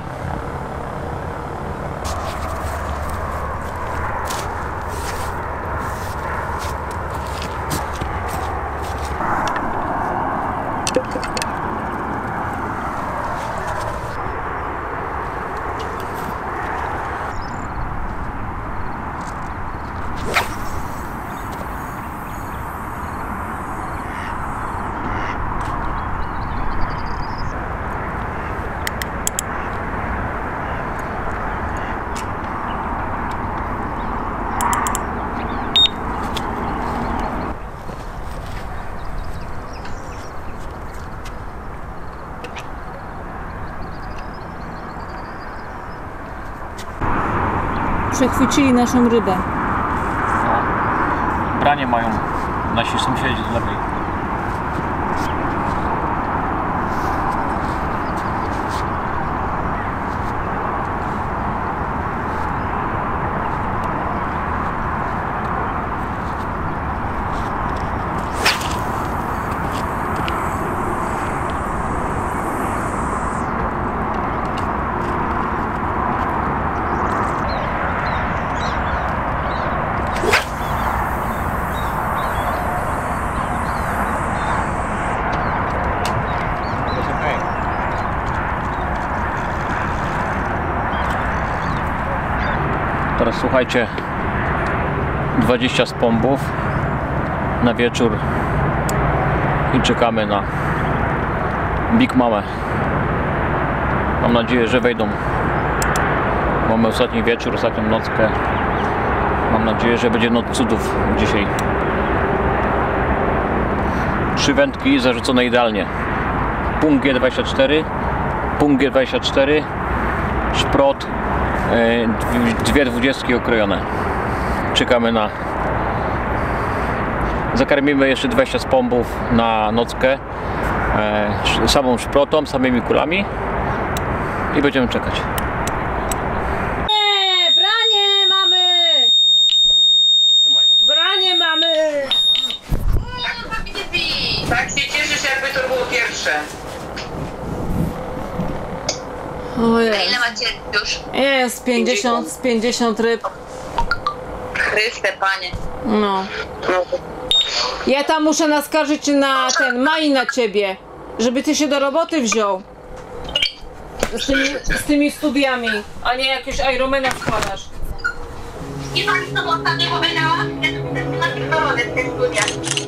Przechwycili naszą rybę. Branie mają nasi sąsiedzi z lewej. Teraz słuchajcie, 20 spombów na wieczór i czekamy na Big Mamę. Mam nadzieję, że wejdą. Mamy ostatni wieczór, ostatnią nockę. Mam nadzieję, że będzie noc cudów dzisiaj. 3 wędki zarzucone idealnie. Punkt G24, punkt G24, szprot, 2 dwudziestki okrojone. Czekamy na... Zakarmimy jeszcze 20 spombów na nockę, samą szprotą, samymi kulami i będziemy czekać. Branie mamy! Branie mamy! Tak się cieszysz, jakby to było pierwsze. Ojej. Ile macie już? Jest 50 ryb. Chryste, panie. No. Ja tam muszę naskarżyć na ten Mai na ciebie, żeby ty się do roboty wziął. Z tymi studiami, a nie jakieś Ironmana składasz. I pani to ostatnio powiedziała? Ja tu jestem na pierdolony w tym studiach.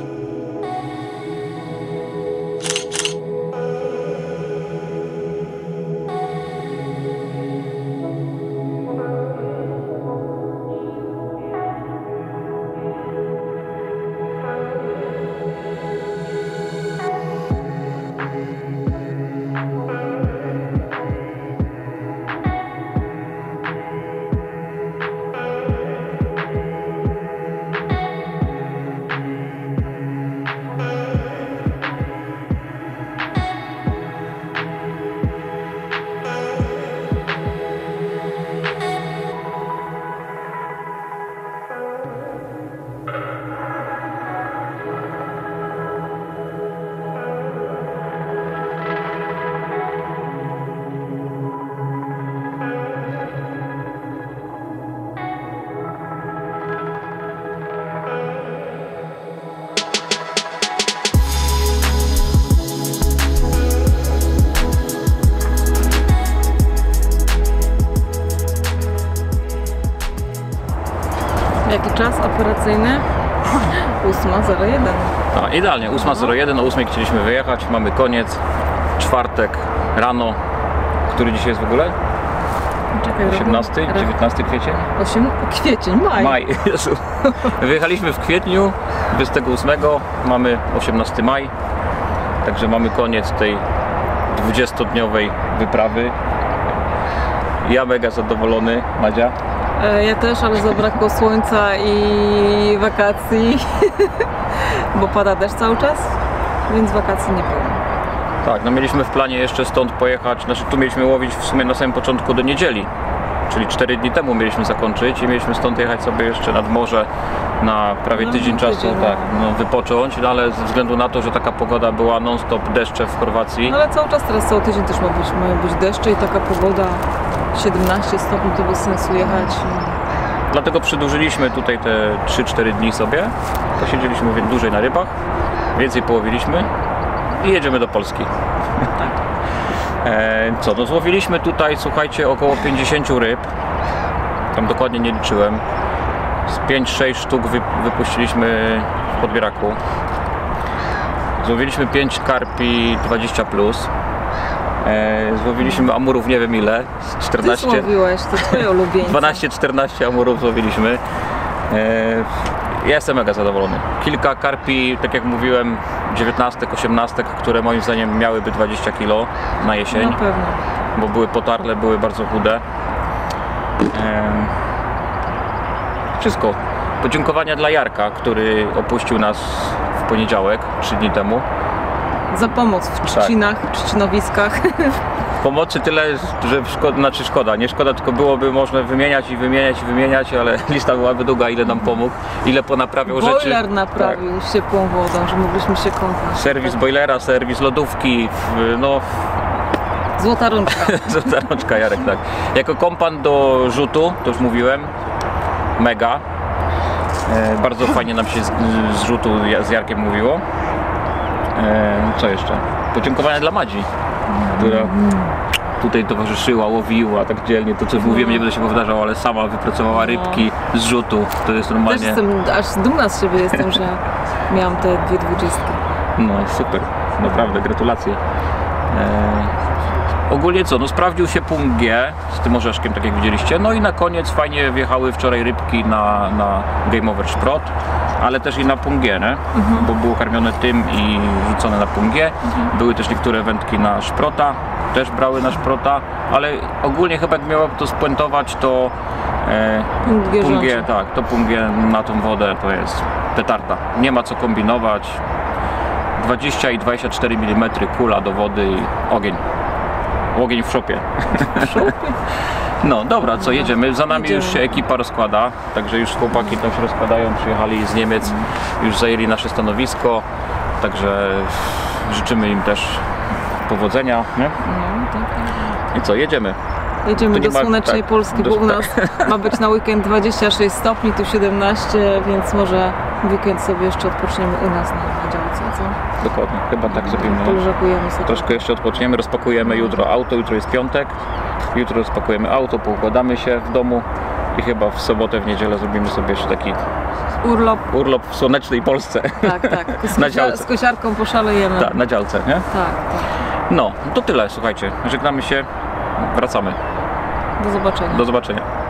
Jaki czas operacyjny? 8:01. A, idealnie, 8:01, o 8 chcieliśmy wyjechać, mamy koniec, czwartek rano, który dzisiaj jest w ogóle? Czekaj, 18, 19 kwiecień? 8 kwiecień, maj. Jezu. Wyjechaliśmy w kwietniu 28, mamy 18 maj, także mamy koniec tej 20-dniowej wyprawy. Ja mega zadowolony, Madzia. Ja też, ale zabrakło słońca i wakacji, bo pada deszcz cały czas, więc wakacji nie było. Tak, no mieliśmy w planie jeszcze stąd pojechać, znaczy tu mieliśmy łowić w sumie na samym początku do niedzieli, czyli 4 dni temu mieliśmy zakończyć i mieliśmy stąd jechać sobie jeszcze nad morze na prawie No, tydzień czasu, tydzień, tak, no, wypocząć, no, ale ze względu na to, że taka pogoda była non-stop, deszcze w Chorwacji. No ale cały czas teraz, cały tydzień też mają być deszcze i taka pogoda 17 stopni, to bez sensu jechać. Dlatego przedłużyliśmy tutaj te 3-4 dni sobie, posiedzieliśmy dłużej na rybach, więcej połowiliśmy i jedziemy do Polski. Co, no złowiliśmy tutaj, słuchajcie, około 50 ryb, tam dokładnie nie liczyłem, z 5-6 sztuk wypuściliśmy w podbieraku. Złowiliśmy 5 karpi 20+. Złowiliśmy amurów nie wiem ile, z 14. Ty złowiłeś, to twoje ulubieńce. 12-14 amurów złowiliśmy. Ja jestem mega zadowolony. Kilka karpi, tak jak mówiłem, 19-18, które moim zdaniem miałyby 20 kg na jesień, Na pewno. bo były potarle, były bardzo chude. Wszystko. Podziękowania dla Jarka, który opuścił nas w poniedziałek, 3 dni temu. Za pomoc w trzcinach, trzcinowiskach. Pomocy tyle, że szkoda, nie szkoda, tylko byłoby można wymieniać, ale lista byłaby długa, ile nam pomógł, ile ponaprawiał rzeczy. Boiler naprawił z ciepłą wodą, że mogliśmy się kąpać. Serwis boilera, serwis lodówki, no... Złota rączka. Złota rączka, Jarek, tak. Jako kompan do rzutu, to już mówiłem, mega. Bardzo fajnie nam się z rzutu z Jarkiem mówiło. Co jeszcze? Podziękowania dla Madzi, która tutaj towarzyszyła, łowiła tak dzielnie, to co mówiłem, nie będę się powtarzał, ale sama wypracowała rybki z rzutu, to jest Też normalnie... jestem, aż dumna z siebie jestem, że miałam te 2 20. No super, naprawdę, gratulacje. Ogólnie co, no sprawdził się punkt G z tym orzeszkiem, tak jak widzieliście, no i na koniec fajnie wjechały wczoraj rybki na Game Over Szprot. ale też i na pungie, nie? Bo było karmione tym i rzucone na pungie. Były też niektóre wędki na szprota, też brały na szprota, ale ogólnie chyba jak miałabym to spuentować, to pungie, tak, to pungie na tą wodę to jest petarda. Nie ma co kombinować. 20 i 24 mm kula do wody i ogień. Ogień w szopie. No dobra, co jedziemy? Za nami już się ekipa rozkłada, także już chłopaki tam się rozkładają, przyjechali z Niemiec, już zajęli nasze stanowisko, także życzymy im też powodzenia, nie? No, tak. I co, jedziemy? Jedziemy Tu nie do ma- słonecznej tak, Polski, bo u nas ma być na weekend 26 stopni, tu 17, więc może w weekend sobie jeszcze odpoczniemy u nas na działce, co? Dokładnie, chyba tak zrobimy. Poleżakujemy sobie. Troszkę jeszcze odpoczniemy, rozpakujemy jutro auto, jutro jest piątek, jutro rozpakujemy auto, poukładamy się w domu i chyba w sobotę, w niedzielę zrobimy sobie jeszcze taki Urlop, w słonecznej Polsce. tak. Na działce. Z kosiarką poszalejemy. Tak, na działce, nie? Tak. No, to tyle, słuchajcie, żegnamy się, wracamy. Do zobaczenia. Do zobaczenia.